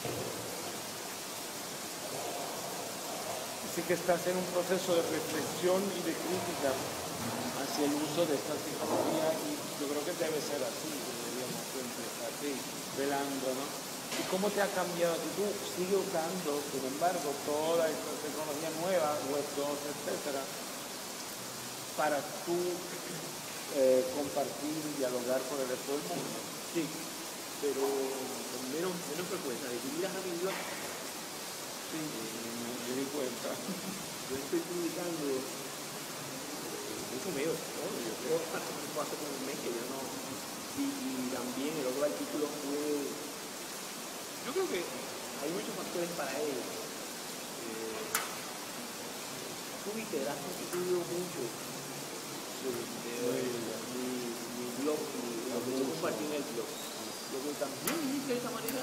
Así que estás en un proceso de reflexión y de crítica hacia el uso de esta tecnología y yo creo que debe ser así, deberíamos siempre estar así, velando, ¿no? ¿Y cómo te ha cambiado? Si tú sigues usando, sin embargo, toda esta tecnología nueva, web dos, etcétera, para tú eh, compartir y dialogar con el resto del mundo. Sí, pero con menos, menos frecuencia. Si miras a mi blog, sí, me di cuenta. Yo estoy publicando mucho menos, ¿no? Yo creo que hace como un mes que yo no. Y, y también el otro artículo fue. Yo creo que hay muchos factores para ello. Eh, Twitter ha constituido mucho de, de, de, mi, mi blog y lo que yo compartí en el blog. Lo que también es de esa manera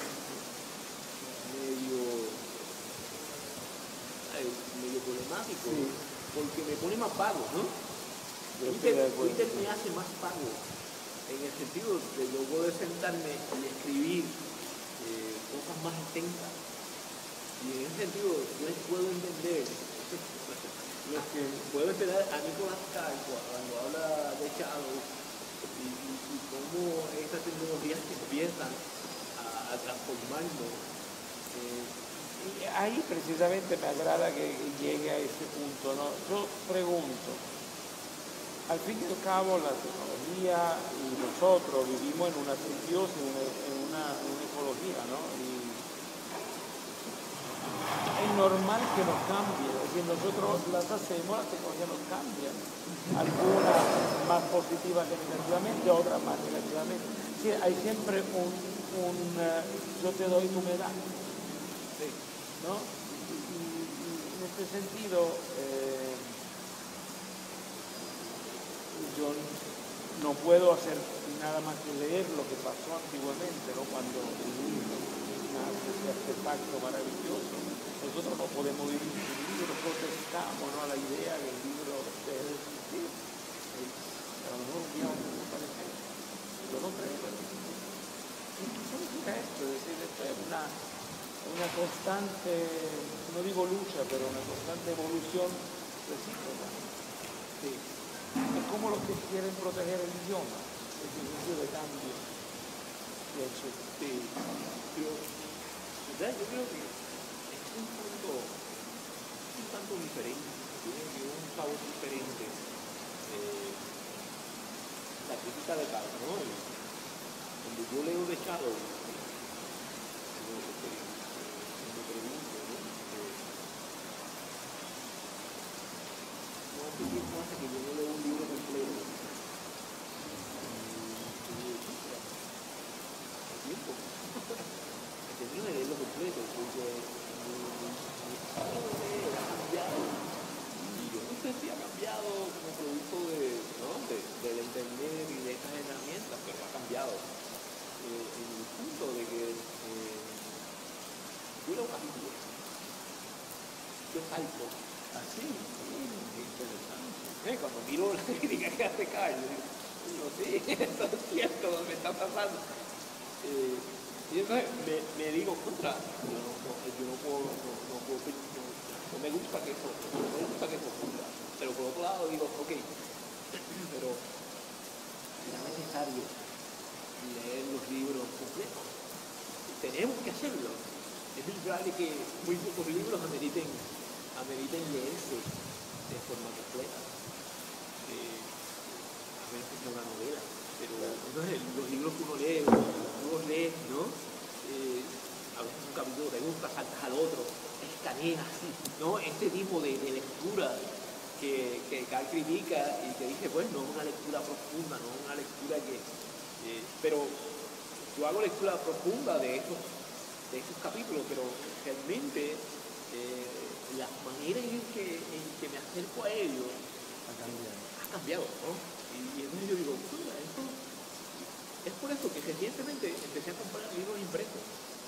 medio. medio problemático, sí. Porque me pone más vago, ¿no? Twitter, Twitter me hace más vago, en el sentido de yo poder sentarme y escribir eh, cosas más extensas. Y en ese sentido, yo puedo entender, lo que puedo entender a Nicolás Carr cuando habla de Shadow y, y, y cómo estas tecnologías empiezan a, a transformarnos. Eh, Y ahí precisamente me agrada que llegue a ese punto, ¿no? Yo pregunto, al fin y al cabo la tecnología y nosotros vivimos en una simbiosis, en una, en una, en una ecología, ¿no? Y es normal que nos cambie, es decir, nosotros las hacemos, la tecnología nos cambia, algunas más positivas que negativamente, otras más negativamente. Sí, hay siempre un, un uh, yo te doy, tú me das. Sí. ¿No? Y, y, y en este sentido, eh, yo no puedo hacer nada más que leer lo que pasó antiguamente, ¿no? Cuando el libro nace ese artefacto maravilloso. Nosotros no podemos vivir sin libro, protestamos, ¿no? A la idea del libro debe existir. una constante, no digo lucha, pero una constante evolución recíproca. Sí. Es como los que quieren proteger el idioma, el principio de cambio. Pienso. Sí. Pero, ¿verdad? Yo creo que es un punto un tanto diferente, tiene un sabor diferente. Eh, la crítica de Carlos, ¿no? El, cuando yo leo de Shadow, lo que me pregunto, ¿no? Eh, ¿Cuánto tiempo hace que yo no leo un libro completo? ¿Qué tiempo? Termino de leerlo completo, porque mi estilo de leer ha cambiado. Y yo no sé si ha cambiado como producto de, ¿no? de, del internet y de estas herramientas, pero ha cambiado. Eh, en el punto de que eh, yo leo capítulos, yo salto así, mm, interesante. Eh, cuando miro la crítica que hace Carlos, digo, sí, eso es cierto, me está pasando. Eh, y entonces me, me digo, contra, yo no, no, yo no puedo, no, no puedo, no, no me gusta que eso, no me gusta que eso ocurra. Pero por otro lado digo, ok, pero era necesario leer los libros completos. Tenemos que hacerlo. Es indudable que muy pocos libros ameriten, ameriten leerse de forma completa. Eh, a menos que sea una novela. Pero entonces, los libros que uno lee, uno los lee, ¿no? Eh, a veces un capítulo te gusta, saltas al otro, escaneas, ¿no? Este tipo de, de lectura que, que Carl critica y que dice, pues no es una lectura profunda, no es una lectura que... Eh, pero yo hago lectura profunda de estos, de estos capítulos, pero realmente eh, la manera en que, en que me acerco a ellos Ha cambiado. ha cambiado, ¿no? Y, y entonces yo digo, mira, esto es por eso que recientemente empecé a comprar libros impresos.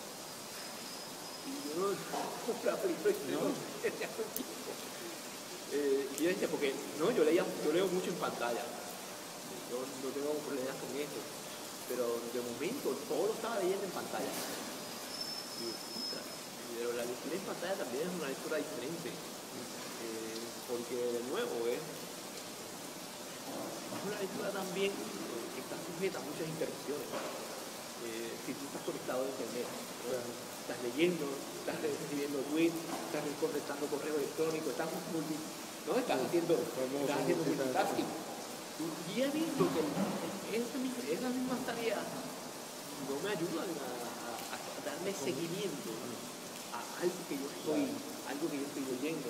Y yo no compraba libros impresos desde hace tiempo. Eh, y yo decía, porque no, yo, leía, yo leo mucho en pantalla. Yo no tengo problemas con eso. Pero de momento todo lo estaba leyendo en pantalla. Y, pero la lectura en pantalla también es una lectura diferente. Eh, porque de nuevo es una lectura también que está sujeta a muchas interrupciones. Eh, si tú estás conectado a internet, ¿no? Estás leyendo, estás recibiendo tweets, estás contestando correo electrónico, estás, multi, ¿no? estás haciendo, estás haciendo multitasking. Y he visto que esa, esas mismas tareas no me ayudan a, a, a darle seguimiento a algo que yo estoy, algo que yo estoy leyendo.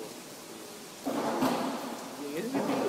Y en ese sentido,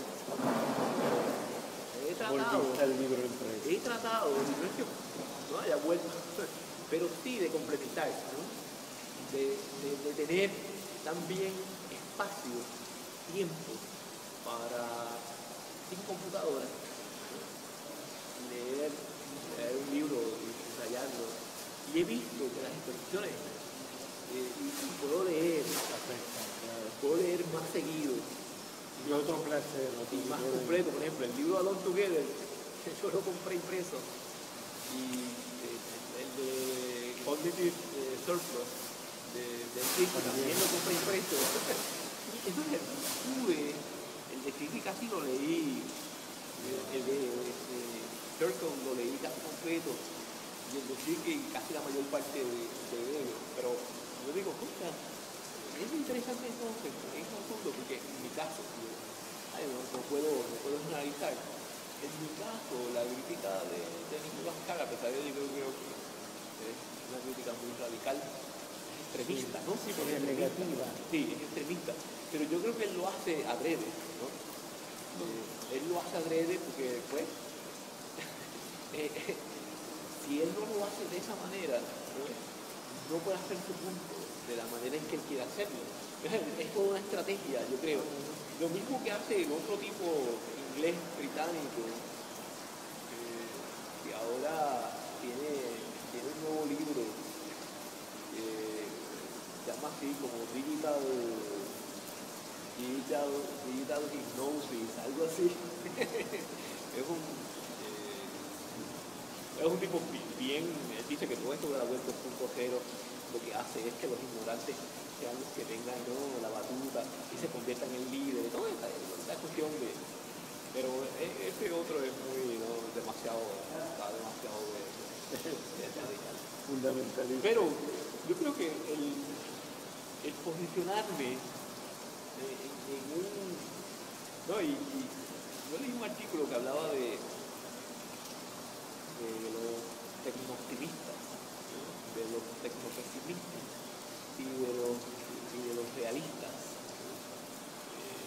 he tratado, he tratado, no es que no haya vuelto, pero sí de complementar, ¿no? de, de, de tener también espacio, tiempo para, sin computadora, ¿no? leer, leer un libro y ensayarlo. Y he visto que las instrucciones, eh, y puedo leer, puedo leer más seguido. Y otro placer, y más completo, por ejemplo, el libro Alone Together, yo lo compré impreso, y eh, el de Cognitive eh, Surplus, de, de física, también lo compré impreso. Y entonces tuve, el de física sí lo leí, el de, de Circle lo leí casi completo, y el de física casi la mayor parte de, de ellos, pero yo digo, escucha, es interesante entonces, es un asunto, porque en mi caso, yo, ay, no, no, puedo, no puedo generalizar. En mi caso, la crítica de, de Nicolás Carr, a pesar de que yo creo que es una crítica muy radical, es extremista, ¿no? Sí, porque es negativa. Sí, es extremista. Pero yo creo que él lo hace adrede, ¿no? Eh, él lo hace adrede porque, pues, eh, eh, si él no lo hace de esa manera, ¿no? no puede hacer su punto de la manera en que él quiere hacerlo. Es toda una estrategia, yo creo. Lo mismo que hace el otro tipo inglés británico, eh, que ahora tiene, tiene un nuevo libro, eh, se llama así como Digital, Digital, Digital Hypnosis, algo así. Es un... Eh, es un tipo bi- bien, él dice que todo esto de la web dos punto cero lo que hace es que los ignorantes sean los que tengan, ¿no?, la batuta y se conviertan en líderes, toda esta, esta cuestión de... Pero e- ese otro es muy, ¿no?, demasiado, está demasiado de, de- de radical. Fundamentalista. Pero yo creo que el, el posicionarme eh, en, en un... No, y, y yo leí un artículo que hablaba de, de los tecno-optimistas, ¿no?, de los tecno-pesimistas y de los, y de los realistas, ¿no?, eh,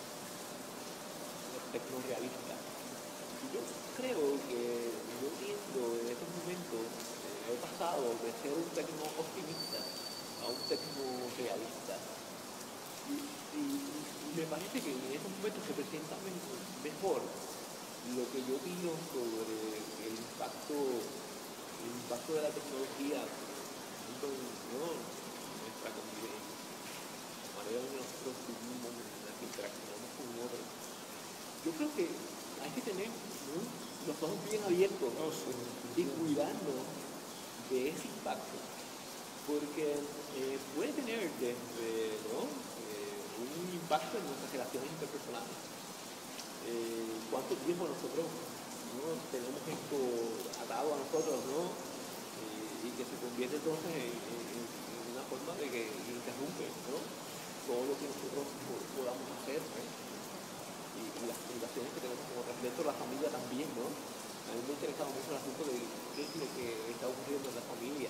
los tecno-realistas. Y yo creo que yo viendo en estos momentos eh, he pasado de ser un tecno-optimista a un tecno-realista. Y, y, y me parece que en estos momentos se presenta me- mejor lo que yo opino sobre el impacto, el impacto de la tecnología en, ¿no?, en nuestra convivencia, la manera en que nosotros vivimos, en la que interaccionamos con otros. Yo creo que hay que tener, ¿no?, los ojos bien abiertos No sé, y cuidarnos de ese impacto, porque eh, puede tener desde, ¿no?, eh, un impacto en nuestras relaciones interpersonales. Eh, ¿Cuánto tiempo nosotros, ¿no?, tenemos esto atado a nosotros, ¿no?, Eh, y que se convierte entonces en, en- en una forma de que interrumpe, ¿no?, todo lo que nosotros po- podamos hacer, ¿no?, y, y las relaciones que tenemos con otras, dentro de la familia también, ¿no? A mí me ha interesado mucho el asunto de qué es lo que está ocurriendo en la familia.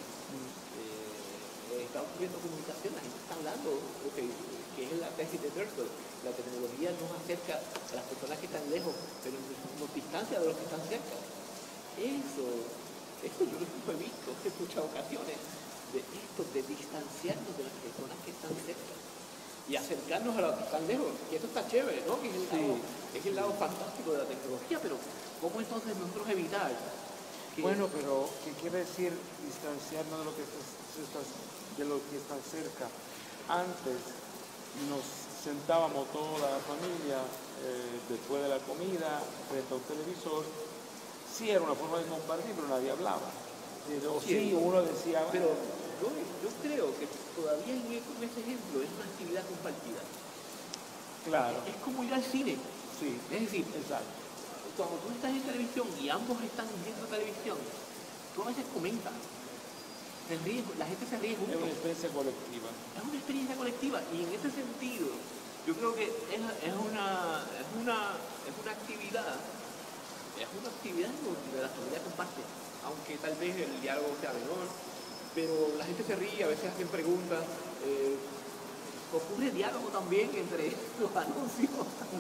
Eh, está ocurriendo comunicación, la gente está hablando, ok, que es la tesis de Thurston, la tecnología nos acerca a las personas que están lejos, pero nos distancia de los que están cerca. Eso, eso yo lo he visto en muchas ocasiones, de esto, de distanciarnos de las personas que están cerca y acercarnos a los que están lejos, que eso está chévere, ¿no?, que es el, Sí. lado, es el lado fantástico de la tecnología, pero ¿cómo entonces nosotros evitar que... Bueno, pero ¿qué quiere decir distanciarnos de lo que está, se está- de lo que está cerca? Antes nos sentábamos toda la familia eh, después de la comida frente a un televisor. Sí era una forma de compartir, pero nadie hablaba. Pero sí, Cierto. uno decía, Pero yo, yo creo que todavía en e- en ese ejemplo es una actividad compartida. claro, Es como ir al cine. sí, Es decir, exacto. cuando tú estás en televisión y ambos están viendo televisión, tú a veces comentas, se ríe, la gente se ríe Es juntos. una experiencia colectiva. Es una experiencia colectiva y en ese sentido yo creo que es, es, una, es, una, es una actividad, es una actividad donde la familia comparte, aunque tal vez el diálogo sea menor, pero la gente se ríe, a veces hacen preguntas, eh, ocurre diálogo también entre los anuncios.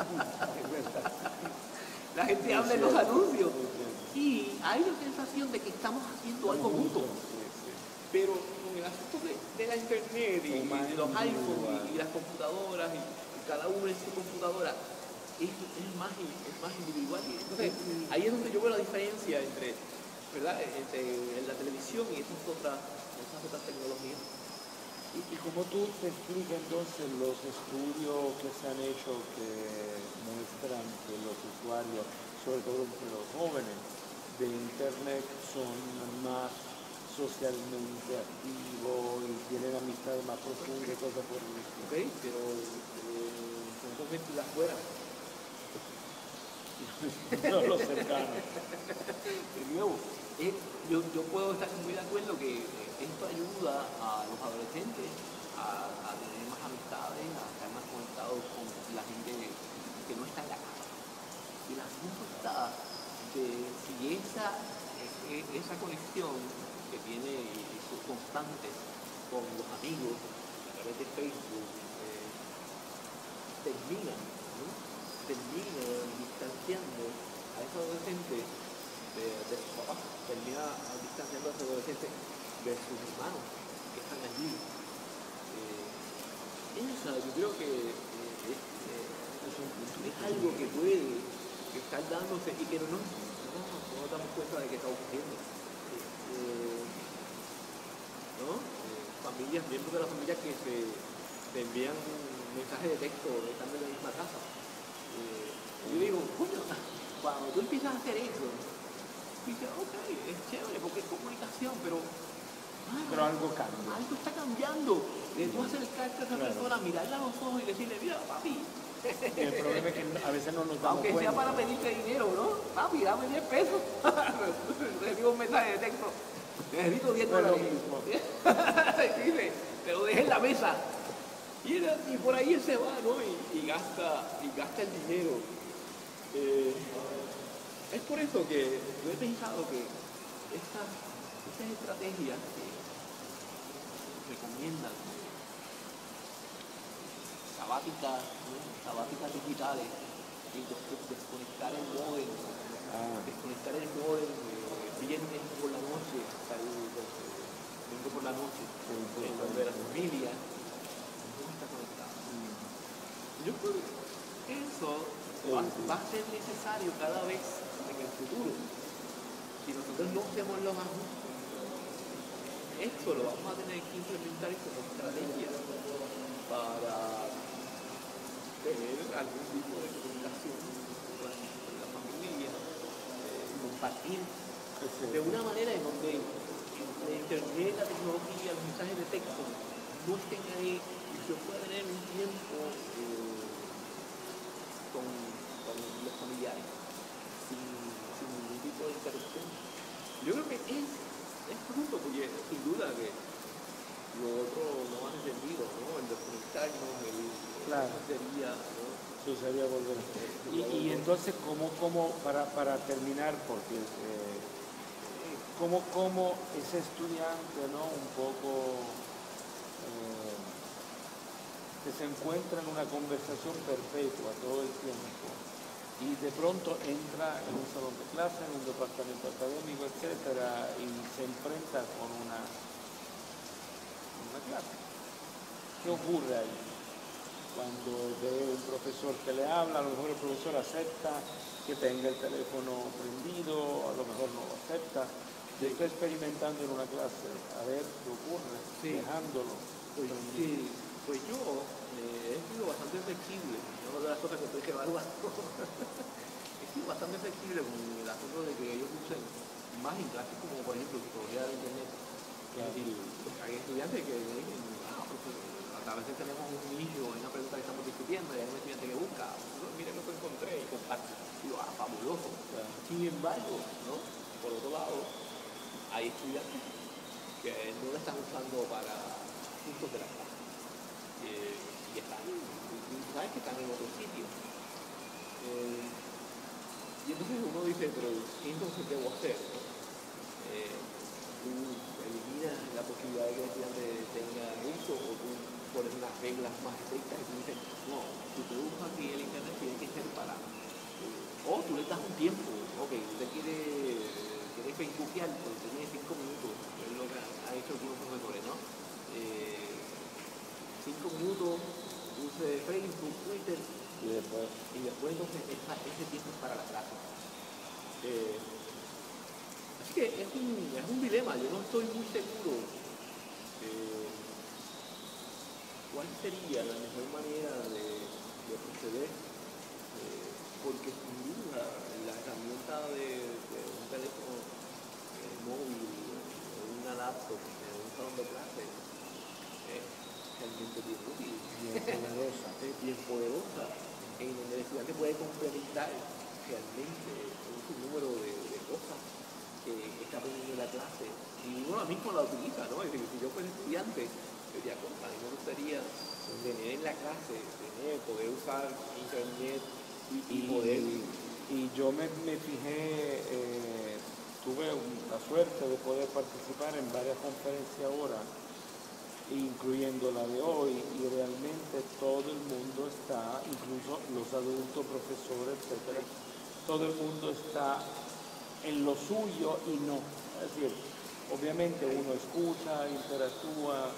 La gente habla en los anuncios y hay la sensación de que estamos haciendo algo juntos. Pero con el asunto de, de la internet y, y de los iPhones y, y las computadoras y, y cada uno en su computadora es, es, más, es más individual. Y entonces ahí es donde yo veo la diferencia entre, ¿verdad?, entre la televisión y esas otras, esas otras tecnologías. ¿Y, y cómo tú te explicas entonces los estudios que se han hecho que muestran que los usuarios, sobre todo entre los jóvenes de Internet, son más socialmente activos y tienen amistades más profundas y cosas por el estilo? Ok, pero eh, son dos mentiras afuera. No los cercanos. De nuevo, eh, yo, yo puedo estar muy de acuerdo que eh, esto ayuda a los adolescentes a, a tener más amistades, a estar más conectados con la gente que no está en la casa. Y el asunto está de si esa, eh, esa conexión que tiene y sus constantes con los amigos a través de Facebook eh, termina, ¿no?, termina distanciando a esos adolescentes de, de sus papás, termina distanciando a esos adolescentes de sus hermanos que están allí. Eh, esa, yo creo que eh, es, eh, es algo que puede estar dándose y que no nos, no, no nos damos cuenta de que está ocurriendo. Eh, ¿no? Eh, familias, miembros de la familia que se, se envían mensajes de texto estando en la misma casa. Eh, yo digo, coño, cuando tú empiezas a hacer eso, Y dice, ok, es chévere porque es comunicación, pero, mano, Pero algo cambia. algo está cambiando. De tú acercarte a esa Claro. persona, mirarla a los ojos y decirle, mira, papi, Y el problema es que a veces no nos damos aunque cuenta. sea para pedirte dinero, ¿no? Papi, dame diez pesos. Recibo un mensaje de texto. Necesito diez No es lo dólares. mismo. Dice, te lo dejé en la mesa. Y, era- y por ahí él se va, ¿no? Y, y gasta, y gasta el dinero. Eh, es por eso que yo he pensado que estas, estas estrategias que recomiendan sabáticas, ¿no? sabáticas digitales, y des- desconectar el móvil, Ah, desconectar el móvil eh, viernes por la noche, salir domingo por la noche, en donde la familia no está conectada. Yo creo que eso va, va a ser necesario cada vez en el futuro. Si nosotros no hacemos los ajustes, esto lo vamos a tener que implementar como estrategia para tener algún tipo de comunicación con la, con la familia, eh, compartir de una manera en donde entre internet, la tecnología, los mensajes de texto no estén ahí y se pueda tener un tiempo eh, con, con los familiares sin, sin ningún tipo de interrupción. Yo creo que es, es justo porque sin duda que lo otro no hace sentido, ¿no? El desconectarnos, el, Claro. eso sería, ¿no? eso sería volver. Y, y entonces, ¿cómo, cómo para, para terminar, porque eh, cómo, cómo ese estudiante, ¿no? Un poco eh, que se encuentra en una conversación perpetua todo el tiempo y de pronto entra en un salón de clase, en un departamento académico, etcétera, y se enfrenta con una, una clase? ¿Qué ocurre ahí? Cuando ve un profesor que le habla, a lo mejor el profesor acepta que tenga el teléfono prendido, a lo mejor no lo acepta. Yo estoy experimentando en una clase, a ver qué ocurre, Sí. dejándolo. Pues, prendido. sí, pues yo eh, he sido bastante flexible, es una de las cosas que estoy evaluando. He sido bastante flexible con el asunto de que ellos usen más en clases como por ejemplo psicología de internet. Claro. Es decir, hay estudiantes que me dicen, ah, profesor, a veces tenemos un niño en una pregunta que estamos discutiendo y hay un estudiante que busca, profesor, mire lo que encontré y comparte. Digo, ah, fabuloso. Claro. Sin embargo, ¿no? Por otro lado, hay estudiantes que no lo están usando para puntos de la clase. Eh, y están, y sabes que están en otro sitio. Eh, y entonces uno dice, pero ¿qué entonces debo hacer? ¿No? Eh, tú eliminas la posibilidad de que el estudiante tenga uso o tú pones unas reglas más estrictas y tú dices, no, si tú usas aquí el internet tiene que ser para... eh, o tú le das un tiempo, ok, usted quiere, quiere facebookear, pero usted tiene cinco minutos, es lo que han hecho algunos profesores, ¿no? Eh, cinco minutos, use Facebook, Twitter, Y después, y después entonces esa, ese tiempo es para la clase. Eh, así que es un, es un dilema, yo no estoy muy seguro eh, cuál sería la mejor manera de, de proceder, eh, porque sin duda la herramienta de, de un teléfono eh, móvil, o una laptop, en un salón de clase, es realmente bien útil. bien poderosa. Es bien poderosa, en donde el estudiante puede complementar realmente un sinnúmero de, de cosas que está aprendiendo en la clase y uno mismo la utiliza, ¿no? Es decir, si yo fuera estudiante, yo diría, "Contra, a mí me gustaría tener en la clase, tener, poder usar internet y, y poder... y yo me, me fijé, eh, tuve un- la suerte de poder participar en varias conferencias ahora, incluyendo la de hoy, y realmente todo el mundo está, incluso los adultos, profesores, etcétera, todo el mundo está en lo suyo y no. Es decir, obviamente uno escucha, interactúa,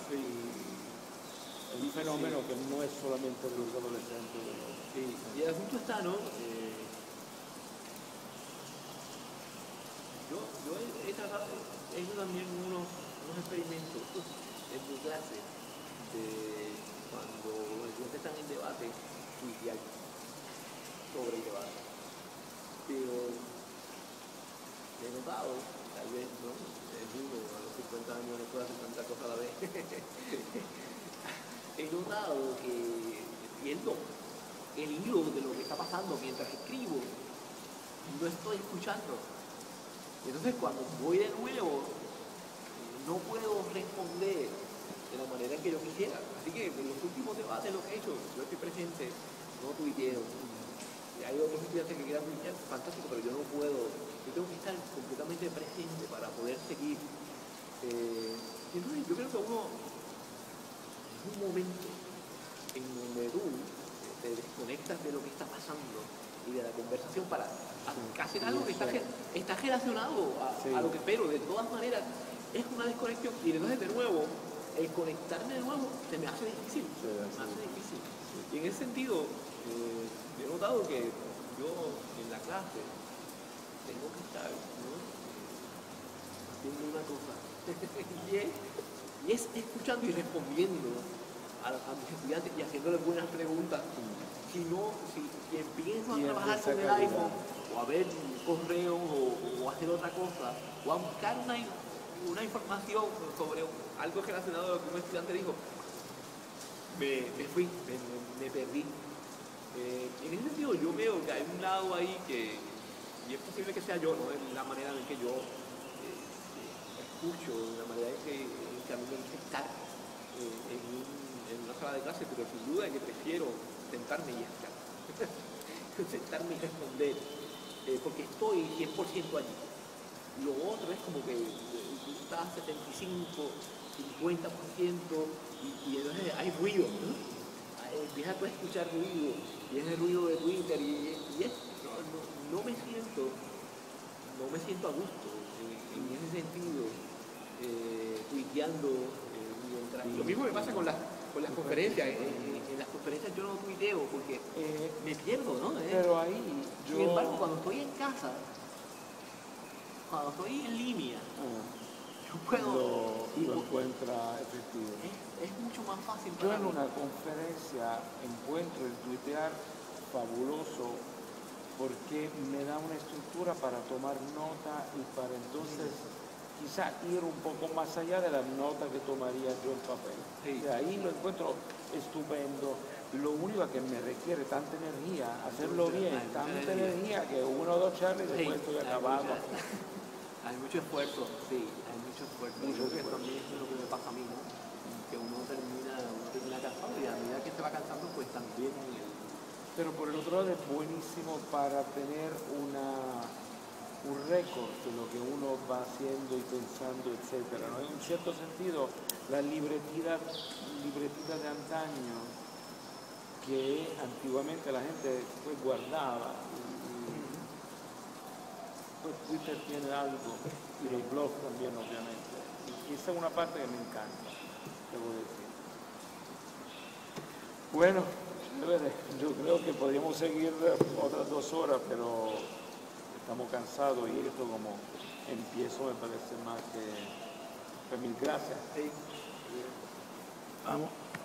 y es un fenómeno que no es solamente de los adolescentes. de los- Sí, y el asunto está, ¿no? Eh, yo, yo he, he tratado, he hecho también unos, unos experimentos en mi clase de cuando los estudiantes están en debate, tuitear sobre el debate. Pero me notado, tal vez, ¿no? Es uno, a los cincuenta años no puede hacer tanta cosa a la vez. He notado que pierdo el hilo de lo que está pasando mientras escribo, no estoy escuchando. Entonces cuando voy de nuevo, no puedo responder de la manera en que yo quisiera. Así que en los últimos debates lo que he hecho, yo estoy presente, no tuiteo. Hay otros estudiantes que quieran tuitear, fantástico, pero yo no puedo. Yo tengo que estar completamente presente para poder seguir. Eh, entonces yo creo que uno, es un momento en donde tú te desconectas de lo que está pasando y de la conversación para hacer algo que está, está relacionado a, sí. a lo que espero. De todas maneras, es una desconexión. Y entonces, de nuevo, el conectarme de nuevo se me hace difícil. Sí, se me hace difícil. Sí. Y en ese sentido, eh, he notado que yo en la clase tengo que estar, ¿no? haciendo una cosa. y, es, y es escuchando y respondiendo a, a mis estudiantes y haciéndoles buenas preguntas. Si no, si, si empiezo a trabajar con el iPhone o a ver correos o, o hacer otra cosa o a buscar una, una información sobre algo relacionado a lo que un estudiante dijo, me, me fui, me, me, me perdí. Eh, en ese sentido yo veo que hay un lado ahí que, y es posible que sea yo, ¿no? En la manera en que yo eh, escucho, en la manera en que, en que a mí me gusta estar eh, en, un, en una sala de clase, pero sin duda que prefiero sentarme y estar, sentarme y responder, eh, porque estoy cien por ciento allí. Lo otro es como que tú estás setenta y cinco, cincuenta por ciento y, y entonces hay ruido, ¿no? Empiezas tú a escuchar ruido, y es el ruido de Twitter, y, y es, no, no, no me siento, no me siento a gusto en, en ese sentido, eh, tuiteando eh, mientras. Lo mismo me pasa con las, con las conferencias, en, en, en las conferencias yo no tuiteo porque eh, me pierdo, ¿no? ¿Eh? Pero ahí yo... Sin embargo, cuando estoy en casa, cuando estoy en línea, uh. Yo puedo, lo, lo encuentra efectivo. Es, es mucho más fácil Yo para en mí. una conferencia encuentro el tuitear fabuloso porque me da una estructura para tomar nota y para entonces sí. quizá ir un poco más allá de las notas que tomaría yo en papel. Sí. De ahí lo encuentro estupendo. Lo único que me requiere tanta energía, hacerlo bien, hay tanta energía que uno o dos charlas y después sí, estoy acabado. Hay mucho esfuerzo, sí, hay mucho esfuerzo. Mucho Yo creo que también es lo que me pasa a mí, ¿no? Que uno termina, uno termina cansado y a medida que se va cansando, pues también... Pero por el otro lado es buenísimo para tener una, un récord de lo que uno va haciendo y pensando, etcétera, ¿no? En un cierto sentido, la libretita, libretita de antaño que antiguamente la gente pues guardaba, pues Twitter tiene algo y los blogs también obviamente, y esa es una parte que me encanta, debo decir. Bueno, yo creo que podríamos seguir otras dos horas, pero estamos cansados y esto como empiezo me parece más que... Pues mil gracias. Sí. Vamos.